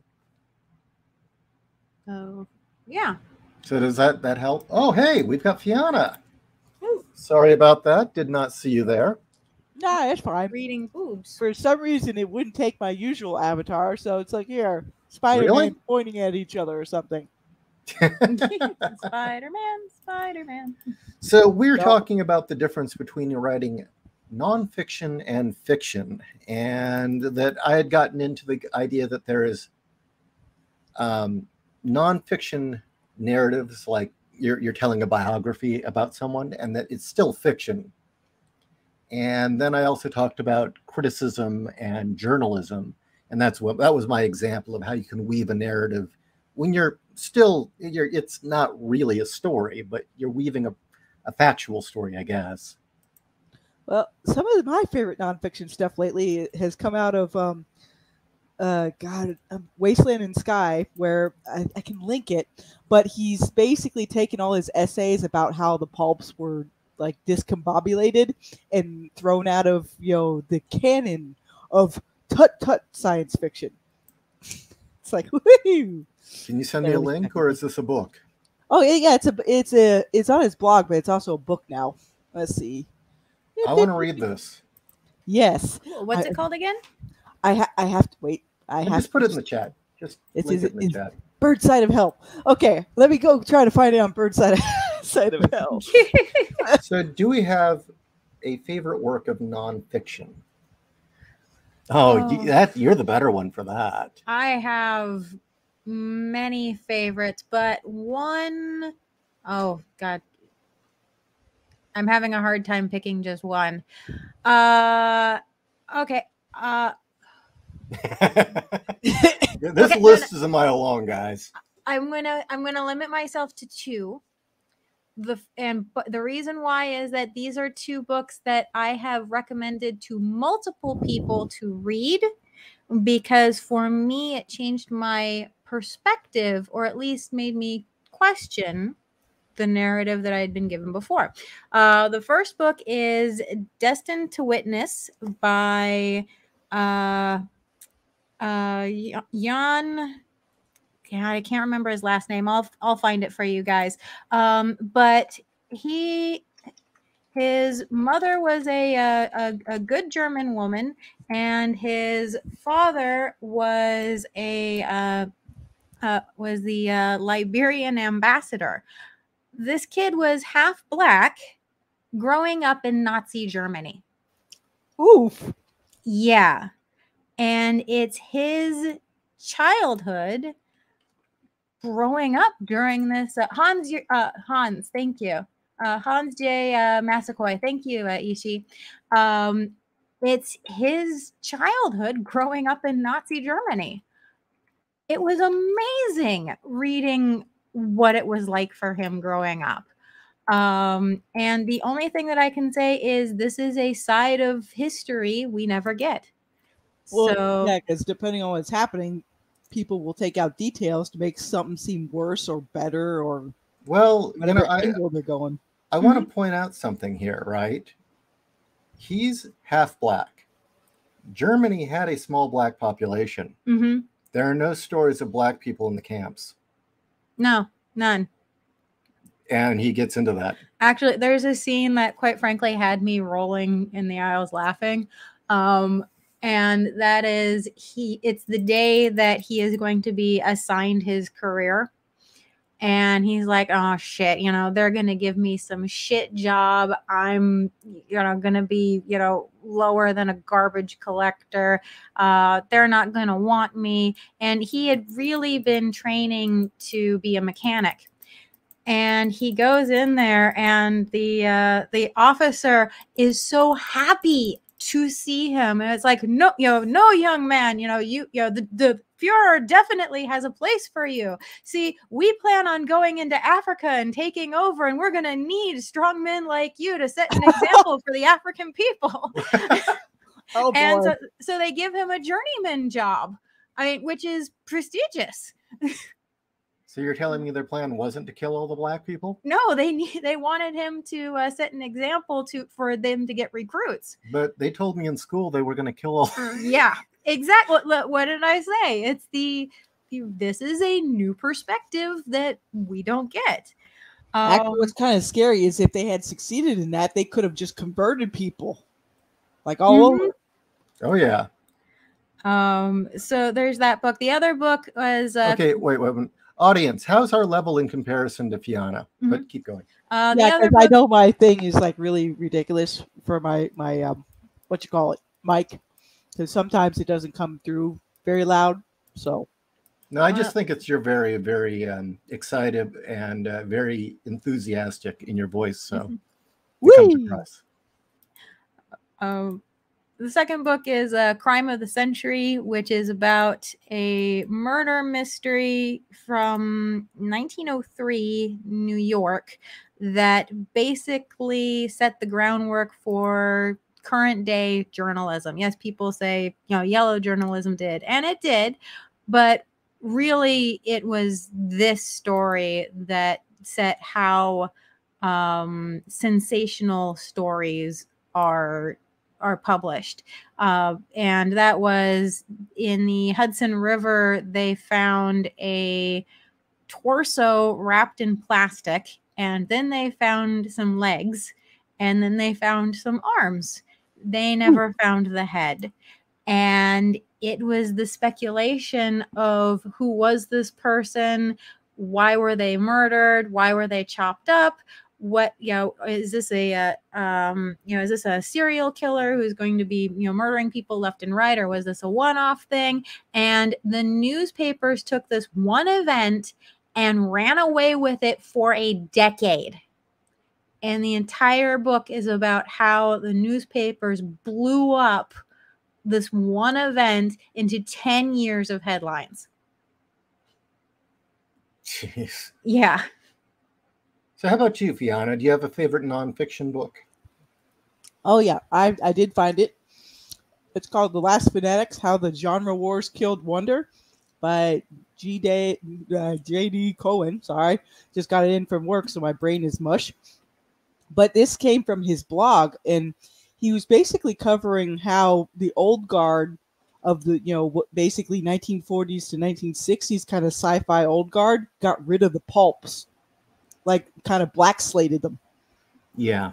So, yeah. So does that, that help? Oh, hey, we've got Fiona. Ooh, Sorry about that. Did not see you there. Nah, it's fine. reading boobs. For some reason, it wouldn't take my usual avatar, so it's like, here, Spider-Man Really? pointing at each other or something. Spider-Man, Spider-Man. So we're Yep. talking about the difference between writing nonfiction and fiction, and that I had gotten into the idea that there is um, nonfiction narratives, like you're, you're telling a biography about someone, and that it's still fiction. And then I also talked about criticism and journalism, and that's what that was my example of how you can weave a narrative when you're still you're it's not really a story, but you're weaving a, a factual story, I guess. Well, some of my favorite nonfiction stuff lately has come out of, um, uh, God, um, Wasteland and Sky, where I, I can link it, but he's basically taken all his essays about how the pulps were like discombobulated and thrown out of, you know, the canon of tut tut science fiction. It's like, woo! Can you send me a link, or is this a book? Oh yeah, yeah, it's a it's a it's on his blog, but it's also a book now. Let's see. I want to read this. Yes. What's I, it called again? I ha- I have to wait. I And have just put to it in the chat. Just It's link is it in the it- chat. Bird Side of Hell. Okay, let me go try to find it on Bird Side of, Side of Hell. So, do we have a favorite work of nonfiction? Oh, Oh. you, that you're the better one for that. I have many favorites, but one, oh God, I'm having a hard time picking just one. Uh, okay. Uh, This Okay, list is a mile long, guys. I'm gonna I'm gonna limit myself to two. The and but the reason why is that these are two books that I have recommended to multiple people to read, because for me it changed my perspective, or at least made me question the narrative that I had been given before. Uh, the first book is Destined to Witness by uh, uh, Jan. Yeah, I can't remember his last name. I'll I'll find it for you guys. Um, but he his mother was a, a a a good German woman, and his father was a uh, uh, was the uh, Liberian ambassador. This kid was half black, growing up in Nazi Germany. Oof. Yeah, and it's his childhood growing up during this uh, Hans uh, Hans thank you uh, Hans J uh, Massaquoi, thank you uh, Ishi. Um, it's his childhood growing up in Nazi Germany. It was amazing reading what it was like for him growing up. Um, and the only thing that I can say is this is a side of history we never get. Well, So yeah, because depending on what's happening, people will take out details to make something seem worse or better or Well, you whatever know, I, angle they're going. I want to point out something here, right? He's half black. Germany had a small black population. mm-hmm. There are no stories of black people in the camps. No, none. And he gets into that. Actually, there's a scene that quite frankly had me rolling in the aisles laughing. Um, and that is he it's the day that he is going to be assigned his career. And he's like, oh shit, you know, they're gonna give me some shit job. I'm, you know, gonna be, you know, lower than a garbage collector. Uh, they're not gonna want me. And he had really been training to be a mechanic. And he goes in there, and the uh, the officer is so happy to see him, and it's like, no, you know, no, young man, you know, you, you know, the the Fuhrer definitely has a place for you. See, we plan on going into Africa and taking over, and we're gonna need strong men like you to set an example for the African people. Oh, and boy. so, so they give him a journeyman job, I mean, which is prestigious. So you're telling me their plan wasn't to kill all the black people? No, they need, they wanted him to uh, set an example to for them to get recruits. But they told me in school they were going to kill all. Yeah, exactly. What, what did I say? It's the, the this is a new perspective that we don't get. Um, Actually, what's kind of scary is if they had succeeded in that, they could have just converted people, like all Mhm. over. Oh yeah. Um. So there's that book. The other book was uh, Okay. Wait. Wait. wait. Audience, how's our level in comparison to Fiona? Mhm. But keep going. Uh, the Yeah, other because I book, know my thing is like really ridiculous for my my um, what you call it, mic, because sometimes it doesn't come through very loud. So No, I Uh, just think it's you're very, very um, excited and uh, very enthusiastic in your voice. So it comes Whee! across. Um, the second book is uh, Crime of the Century, which is about a murder mystery from nineteen oh three New York that basically set the groundwork for current day journalism. Yes, people say, you know, yellow journalism did, and it did, but really it was this story that set how um, sensational stories are are published. Uh, and that was in the Hudson River. They found a torso wrapped in plastic, and then they found some legs, and then they found some arms. They never Ooh. found the head. And it was the speculation of who was this person, why were they murdered, why were they chopped up, what, you know, is this a uh, um you know, is this a serial killer who's going to be, you know, murdering people left and right, or was this a one-off thing? And the newspapers took this one event and ran away with it for a decade. And the entire book is about how the newspapers blew up this one event into ten years of headlines. Jeez. Yeah. So how about you, Fiona? Do you have a favorite nonfiction book? Oh, yeah. I, I did find it. It's called The Last Fanatics, How the Genre Wars Killed Wonder by G. D, uh, J D Cohen. Sorry. Just got it in from work, so my brain is mush. But this came from his blog, and he was basically covering how the old guard of the, you know, basically nineteen forties to nineteen sixties kind of sci-fi old guard got rid of the pulps, like kind of black slated them. Yeah.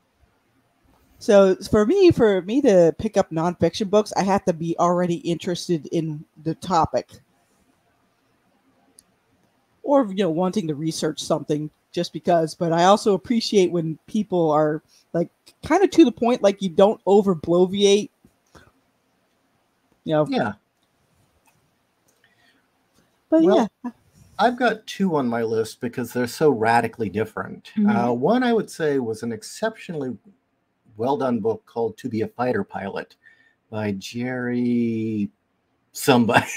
So for me, for me to pick up nonfiction books, I have to be already interested in the topic, or, you know, wanting to research something just because. But I also appreciate when people are like kind of to the point, like you don't over bloviate. You know. Yeah. But well, yeah. I've got two on my list because they're so radically different. Mm-hmm. Uh, one I would say was an exceptionally well done book called To Be a Fighter Pilot by Jerry somebody.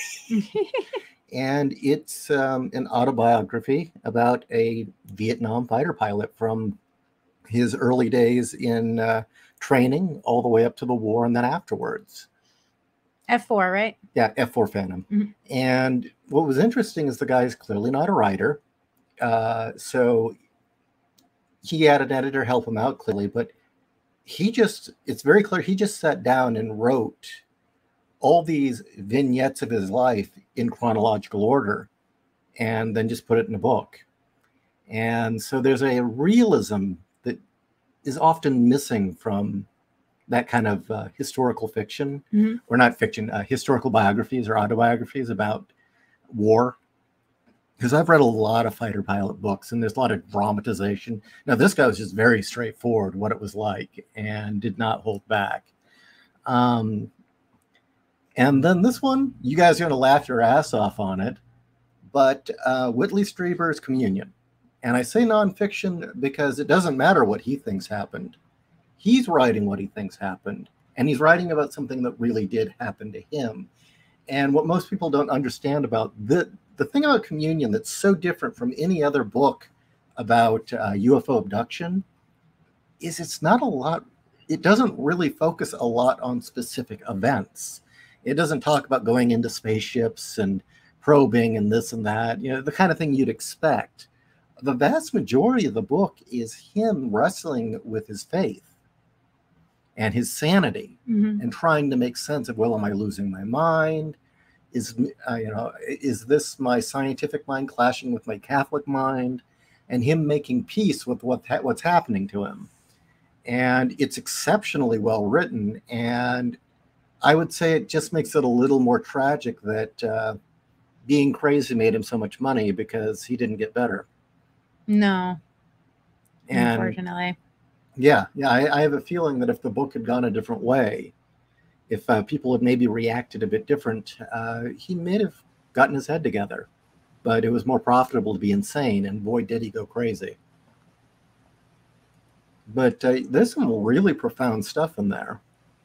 And it's um, an autobiography about a Vietnam fighter pilot from his early days in uh, training all the way up to the war and then afterwards. F four, right? Yeah, F four Phantom. Mm-hmm. And what was interesting is the guy's clearly not a writer. Uh, so he had an editor help him out clearly, but he just, it's very clear, he just sat down and wrote all these vignettes of his life in chronological order and then just put it in a book. And so there's a realism that is often missing from that kind of uh, historical fiction, mm-hmm. or not fiction, uh, historical biographies or autobiographies about war. Because I've read a lot of fighter pilot books and there's a lot of dramatization. Now, this guy was just very straightforward what it was like and did not hold back. Um, and then this one, you guys are going to laugh your ass off on it, but uh, Whitley Strieber's Communion. And I say nonfiction because it doesn't matter what he thinks happened. He's writing what he thinks happened, and he's writing about something that really did happen to him. And what most people don't understand about the, the thing about Communion that's so different from any other book about uh, U F O abduction is it's not a lot, it doesn't really focus a lot on specific events. It doesn't talk about going into spaceships and probing and this and that, you know, the kind of thing you'd expect. The vast majority of the book is him wrestling with his faith and his sanity, mm-hmm. and trying to make sense of, well, am I losing my mind? Is uh, you know, is this my scientific mind clashing with my Catholic mind? And him making peace with what ha- what's happening to him. And it's exceptionally well written. And I would say it just makes it a little more tragic that uh, being crazy made him so much money because he didn't get better. No, and, unfortunately. Yeah, yeah. I, I have a feeling that if the book had gone a different way, if uh, people had maybe reacted a bit different, uh, he may have gotten his head together. But it was more profitable to be insane, and boy, did he go crazy. But uh, there's some really profound stuff in there.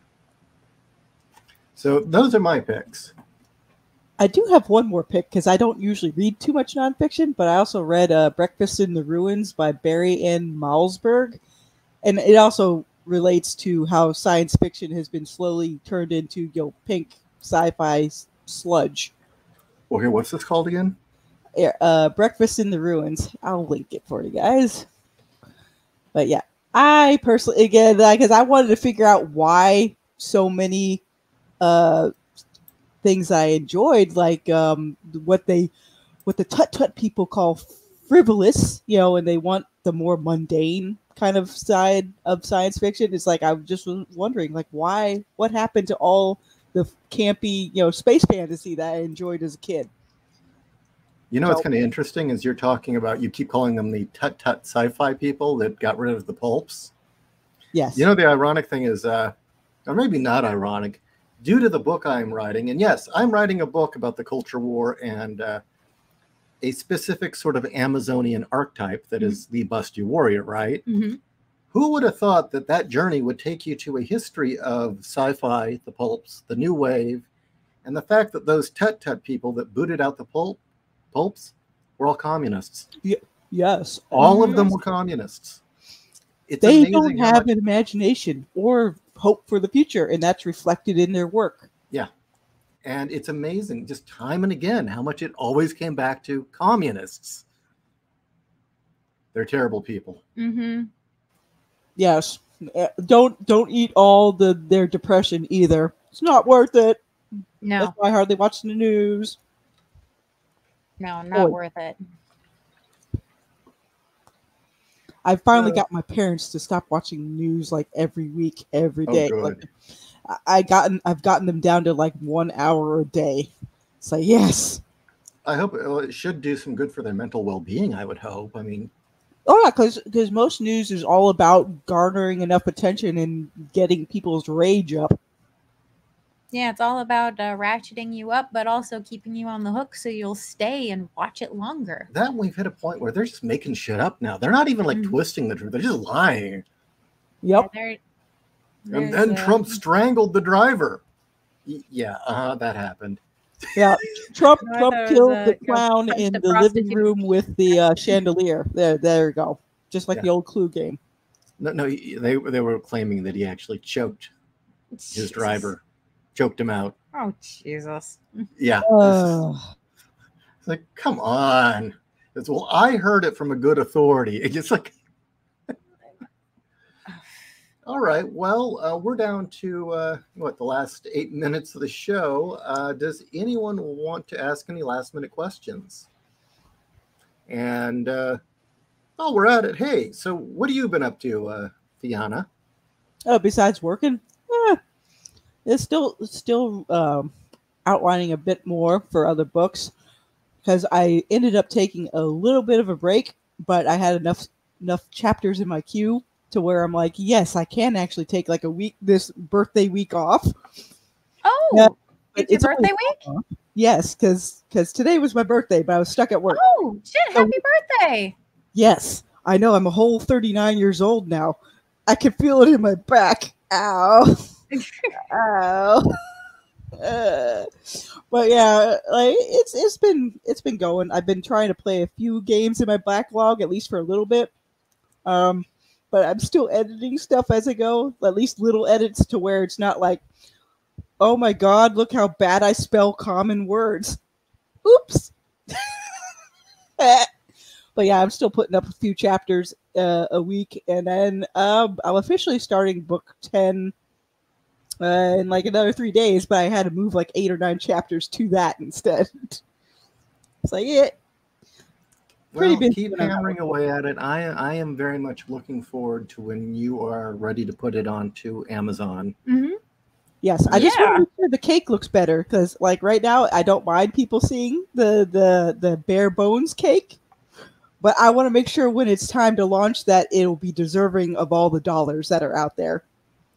So those are my picks. I do have one more pick because I don't usually read too much nonfiction, but I also read uh, Breakfast in the Ruins by Barry N. Malzberg. And it also relates to how science fiction has been slowly turned into, you know, pink sci-fi sludge. Okay, what's this called again? Uh, Breakfast in the Ruins. I'll link it for you guys. But yeah, I personally, again, because I wanted to figure out why so many uh, things I enjoyed, like um, what they, what the tut tut people call frivolous, you know, and they want the more mundane kind of side of science fiction. It's like I just was wondering, like, why, what happened to all the campy, you know, space fantasy that I enjoyed as a kid? You know what's kind of interesting is you're talking about, you keep calling them the tut-tut sci-fi people that got rid of the pulps. Yes. You know, the ironic thing is, uh, or maybe not ironic, due to the book I'm writing, and yes, I'm writing a book about the culture war and uh, a specific sort of Amazonian archetype that mm-hmm. is the Busty Warrior, right? Mm-hmm. Who would have thought that that journey would take you to a history of sci-fi, the pulps, the new wave, and the fact that those tut-tut people that booted out the pulp Pulps were all communists. Y- yes. All yes. of them were communists. It's they don't have much... an imagination or hope for the future, and that's reflected in their work. Yeah. And it's amazing, just time and again, how much it always came back to communists. They're terrible people. Mm-hmm. Yes. Don't don't eat all the their depression either. It's not worth it. No. That's why I hardly watch the news. No, not oh. worth it. I finally uh, got my parents to stop watching news like every week, every day. Oh, like, I gotten, I've gotten them down to like one hour a day. So yes. I hope well, it should do some good for their mental well-being. I would hope. I mean, oh yeah, because because most news is all about garnering enough attention and getting people's rage up. Yeah, it's all about uh, ratcheting you up, but also keeping you on the hook so you'll stay and watch it longer. That we've hit a point where they're just making shit up now. They're not even like mm-hmm. twisting the truth. They're just lying. Yep. Yeah, and then a... Trump strangled the driver. Y- yeah, uh-huh, that happened. Yeah, Trump no, Trump killed a, the clown in the, the living room with the uh, chandelier. There, there you go. Just like yeah. the old Clue game. No, no, they they were claiming that he actually choked Jesus. his driver. Choked him out. Oh, Jesus. Yeah. Uh, it's like, come on. It's, well, I heard it from a good authority. It's like, all right. Well, uh, we're down to, uh, what, the last eight minutes of the show. Uh, does anyone want to ask any last minute questions? And, uh, oh, we're at it. Hey, so what have you been up to, uh, Fiona? Oh, besides working? Eh. It's still still um, outlining a bit more for other books because I ended up taking a little bit of a break, but I had enough enough chapters in my queue to where I'm like, yes, I can actually take like a week, this birthday week off. Oh, yeah, it's your birthday week? Off. Yes, because because today was my birthday, but I was stuck at work. Oh, shit, happy so, birthday. Yes, I know. I'm a whole thirty-nine years old now. I can feel it in my back. Ow. Oh, uh, but yeah, like it's it's been it's been going. I've been trying to play a few games in my backlog, at least for a little bit. Um, but I'm still editing stuff as I go. At least little edits to where it's not like, oh my god, look how bad I spell common words. Oops. But yeah, I'm still putting up a few chapters uh, a week, and then um, I'm officially starting book ten. Uh, in like another three days, but I had to move like eight or nine chapters to that instead. It's like it. Pretty well, keep hammering away at it. I I am very much looking forward to when you are ready to put it onto Amazon. Mm-hmm. Yes, I yeah. just want to make sure the cake looks better because, like, right now I don't mind people seeing the the the bare bones cake, but I want to make sure when it's time to launch that it'll be deserving of all the dollars that are out there.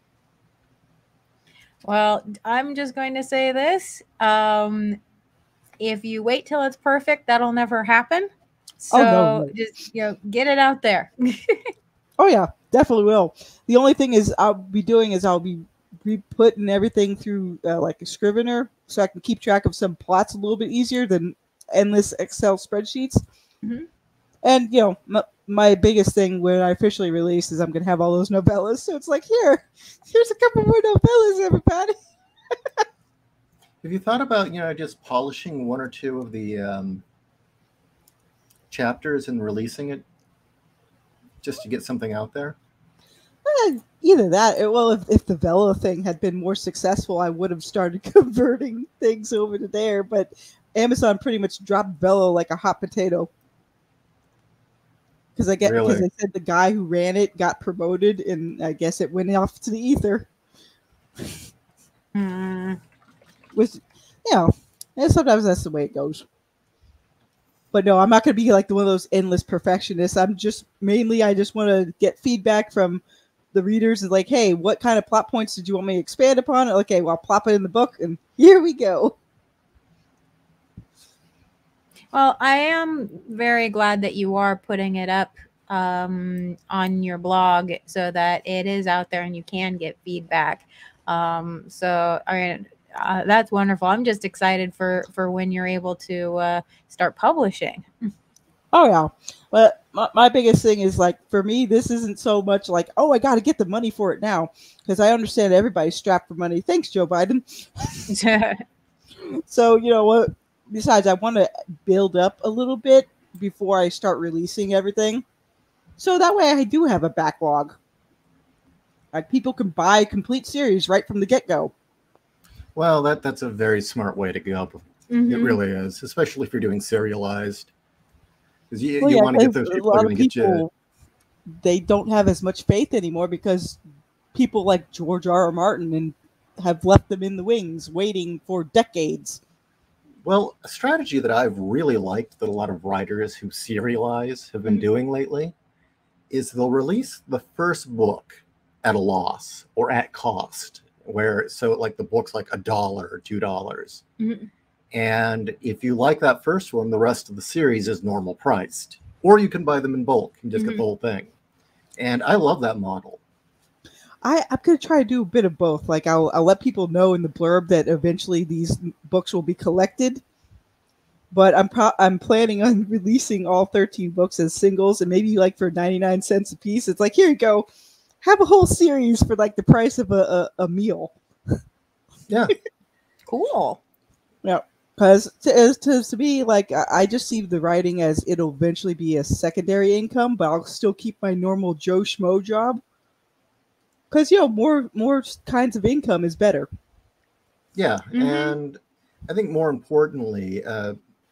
Well, I'm just going to say this. Um, if you wait till it's perfect, that'll never happen. So oh, no, no. just, you know, get it out there. Oh, yeah, definitely will. The only thing is I'll be doing is I'll be re-putting everything through uh, like a Scrivener so I can keep track of some plots a little bit easier than endless Excel spreadsheets. Mm-hmm. And, you know, my, my biggest thing when I officially release is I'm going to have all those novellas. So it's like, here, here's a couple more novellas, everybody. Have you thought about, you know, just polishing one or two of the um, chapters and releasing it? just to get something out there? Eh, either that, or, well, if, if the Velo thing had been more successful, I would have started converting things over to there. But Amazon pretty much dropped Velo like a hot potato. Because I get because Really? they said the guy who ran it got promoted, and I guess it went off to the ether. Mm. Which, you know, and sometimes that's the way it goes. But no, I'm not going to be like the one of those endless perfectionists. I'm just mainly I just want to get feedback from the readers and like, hey, what kind of plot points did you want me to expand upon? Okay, well, I'll plop it in the book, and here we go. Well, I am very glad that you are putting it up um, on your blog so that it is out there and you can get feedback. Um, so, I mean, uh, that's wonderful. I'm just excited for, for when you're able to uh, start publishing. Oh, yeah. But my, my biggest thing is like, for me, this isn't so much like, oh, I got to get the money for it now. Because I understand everybody's strapped for money. Thanks, Joe Biden. So, you know what? Besides, I want to build up a little bit before I start releasing everything. So that way I do have a backlog. Like people can buy a complete series right from the get-go. Well, that that's a very smart way to go. Mm-hmm. It really is, especially if you're doing serialized. Because you, Well, you yeah, want to get 'cause those a people that lot are of going to get you. people, they don't have as much faith anymore because people like George R. R. Martin and have left them in the wings waiting for decades. Well, a strategy that I've really liked that a lot of writers who serialize have been Mhm. doing lately is they'll release the first book at a loss or at cost, where so like the book's like a dollar or two dollars. Mhm. And if you like that first one, the rest of the series is normal priced. Or you can buy them in bulk and just Mhm. get the whole thing. And I love that model. I, I'm going to try to do a bit of both. Like I'll, I'll let people know in the blurb that eventually these books will be collected. But I'm pro- I'm planning on releasing all thirteen books as singles, and maybe like for ninety-nine cents a piece. It's like, here you go, have a whole series for like the price of a, a, a meal. Yeah. Cool. Yeah, because to, to to me, like I, I just see the writing as it'll eventually be a secondary income, but I'll still keep my normal Joe Schmo job. Because you know, more more kinds of income is better. Yeah. Mhm. And I think more importantly, uh,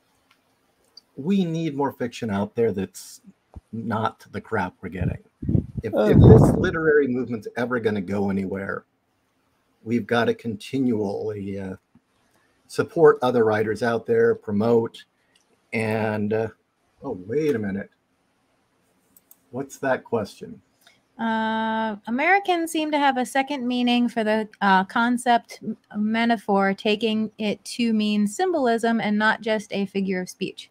we need more fiction out there that's not the crap we're getting. If, Uh. if this literary movement's ever going to go anywhere, we've got to continually uh, support other writers out there, promote, and uh, oh, wait a minute. What's that question? Uh, Americans seem to have a second meaning for the uh, concept metaphor, taking it to mean symbolism and not just a figure of speech.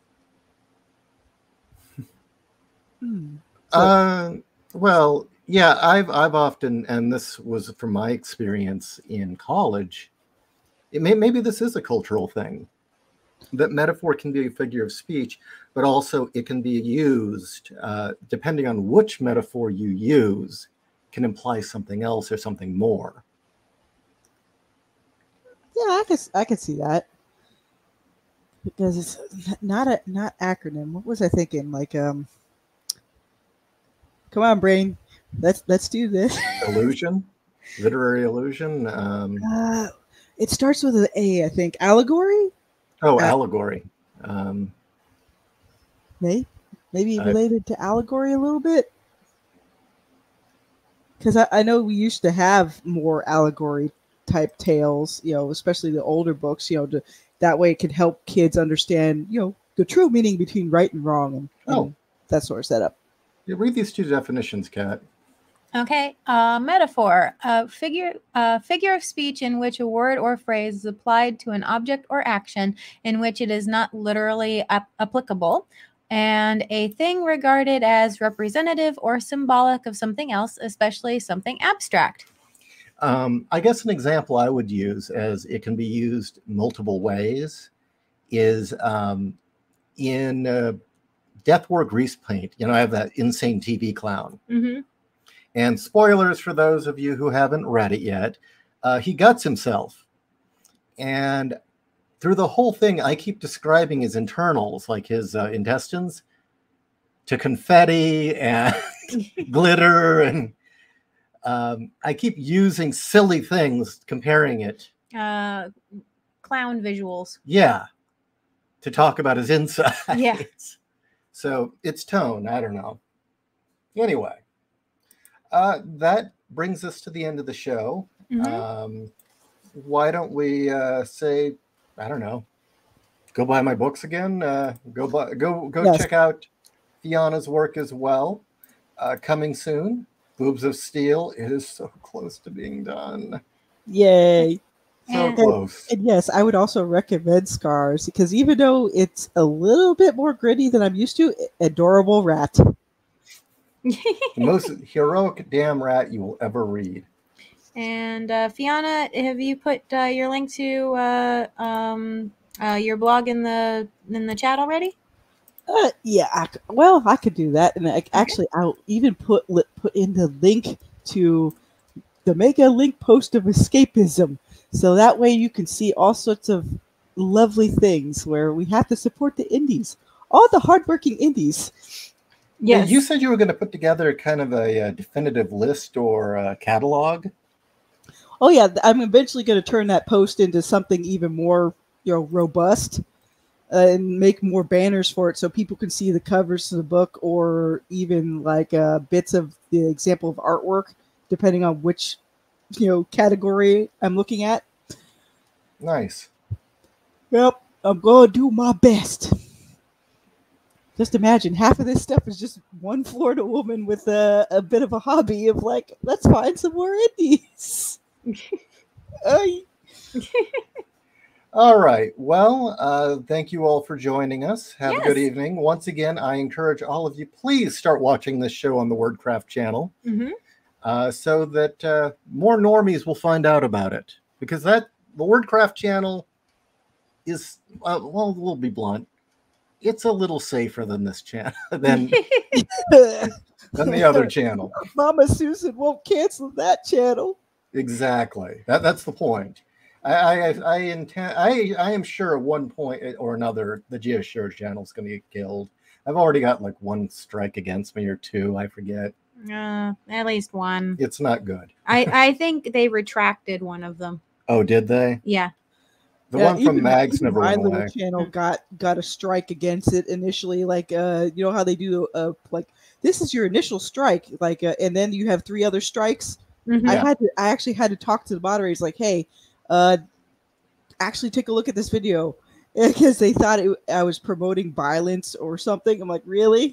Hmm. So, Uh, well, yeah, I've I've often, and this was from my experience in college. It may, maybe this is a cultural thing. That metaphor can be a figure of speech, but also it can be used, uh, depending on which metaphor you use, can imply something else or something more. yeah, I could I could see that because it's not a not acronym. What was I thinking? Like um, come on, brain, let's let's do this. Illusion, literary illusion. Um, Uh, it starts with an A, I think. Allegory? oh, Uh, allegory. Um, maybe maybe I- related to allegory a little bit. Because I, I know we used to have more allegory type tales, you know, especially the older books, you know, to, that way it could help kids understand, you know, the true meaning between right and wrong and, and Oh. that sort of setup. you read these two definitions, Kat. Okay, uh, metaphor, a figure, a figure of speech in which a word or phrase is applied to an object or action in which it is not literally ap- applicable, and a thing regarded as representative or symbolic of something else, especially something abstract. Um, I guess an example I would use, as it can be used multiple ways, is um, in uh, Death Wore Grease Paint. You know, I have that insane T V clown. Mm-hmm. And spoilers for those of you who haven't read it yet, uh, he guts himself. And through the whole thing, I keep describing his internals, like his uh, intestines, to confetti and glitter, and um, I keep using silly things, comparing it. Uh, clown visuals. Yeah, to talk about his insides. Yeah. So it's tone. I don't know. Anyway, uh, that brings us to the end of the show. Mhm. Um, why don't we uh, say, I don't know, go buy my books again. Uh, go buy, go go Yes. check out Fiona's work as well. Uh, coming soon. Boobs of Steel. It is so close to being done. Yay. So And- close. And yes, I would also recommend Scars because even though it's a little bit more gritty than I'm used to, adorable rat. The most heroic damn rat you will ever read. And uh, Fiona, have you put uh, your link to uh, um, uh, your blog in the in the chat already? Uh, yeah, I, c- well, I could do that, and I, actually, I'll even put li- put in the link to the mega link post of escapism, so that way you can see all sorts of lovely things where we have to support the indies, all the hardworking indies. Yeah, Yes. you said you were going to put together kind of a, uh definitive list or a catalog. Oh yeah, th- I'm eventually going to turn that post into something even more, you know, robust, uh, and make more banners for it so people can see the covers of the book or even like uh, bits of the example of artwork, depending on which, you know, category I'm looking at. Nice. Yep, I'm going to do my best. Just imagine half of this stuff is just one Florida woman with a, a bit of a hobby of like, let's find some more indies. Ay. All right. Well, uh, thank you all for joining us. Have a good Yes. evening. Once again, I encourage all of you, please start watching this show on the Wordcraft channel Mhm. uh, so that uh, more normies will find out about it. Because that the Wordcraft channel is, uh, well, we'll be blunt, it's a little safer than this channel, than, than the other channel. Mama Susan won't cancel that channel. Exactly. That that's the point. I I, I intend. I I am sure at one point or another the Geoshare channel is going to get killed. I've already got like one strike against me or two. I forget. Uh, at least one. It's not good. I I think they retracted one of them. Oh, did they? Yeah. The Yeah, one from even- Mags even never my went little away. channel got got a strike against it initially. Like, uh, you know how they do, uh, like this is your initial strike, like, uh, and then you have three other strikes. Mhm. I Yeah. had to, I actually had to talk to the moderators, like, hey, uh, actually take a look at this video because they thought it, I was promoting violence or something. I'm like, really?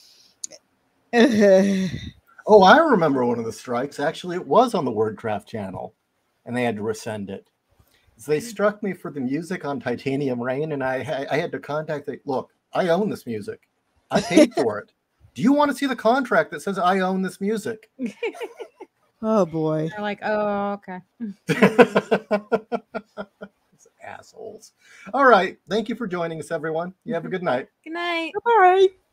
Oh, I remember one of the strikes. Actually, it was on the Wordcraft channel, and they had to rescind it. So they struck me for the music on Titanium Rain, and I I had to contact the look. I own this music. I paid for it. Do you want to see the contract that says I own this music? Oh boy. They're like, oh, okay. These assholes. All right. Thank you for joining us, everyone. You have a good night. Good night. Bye.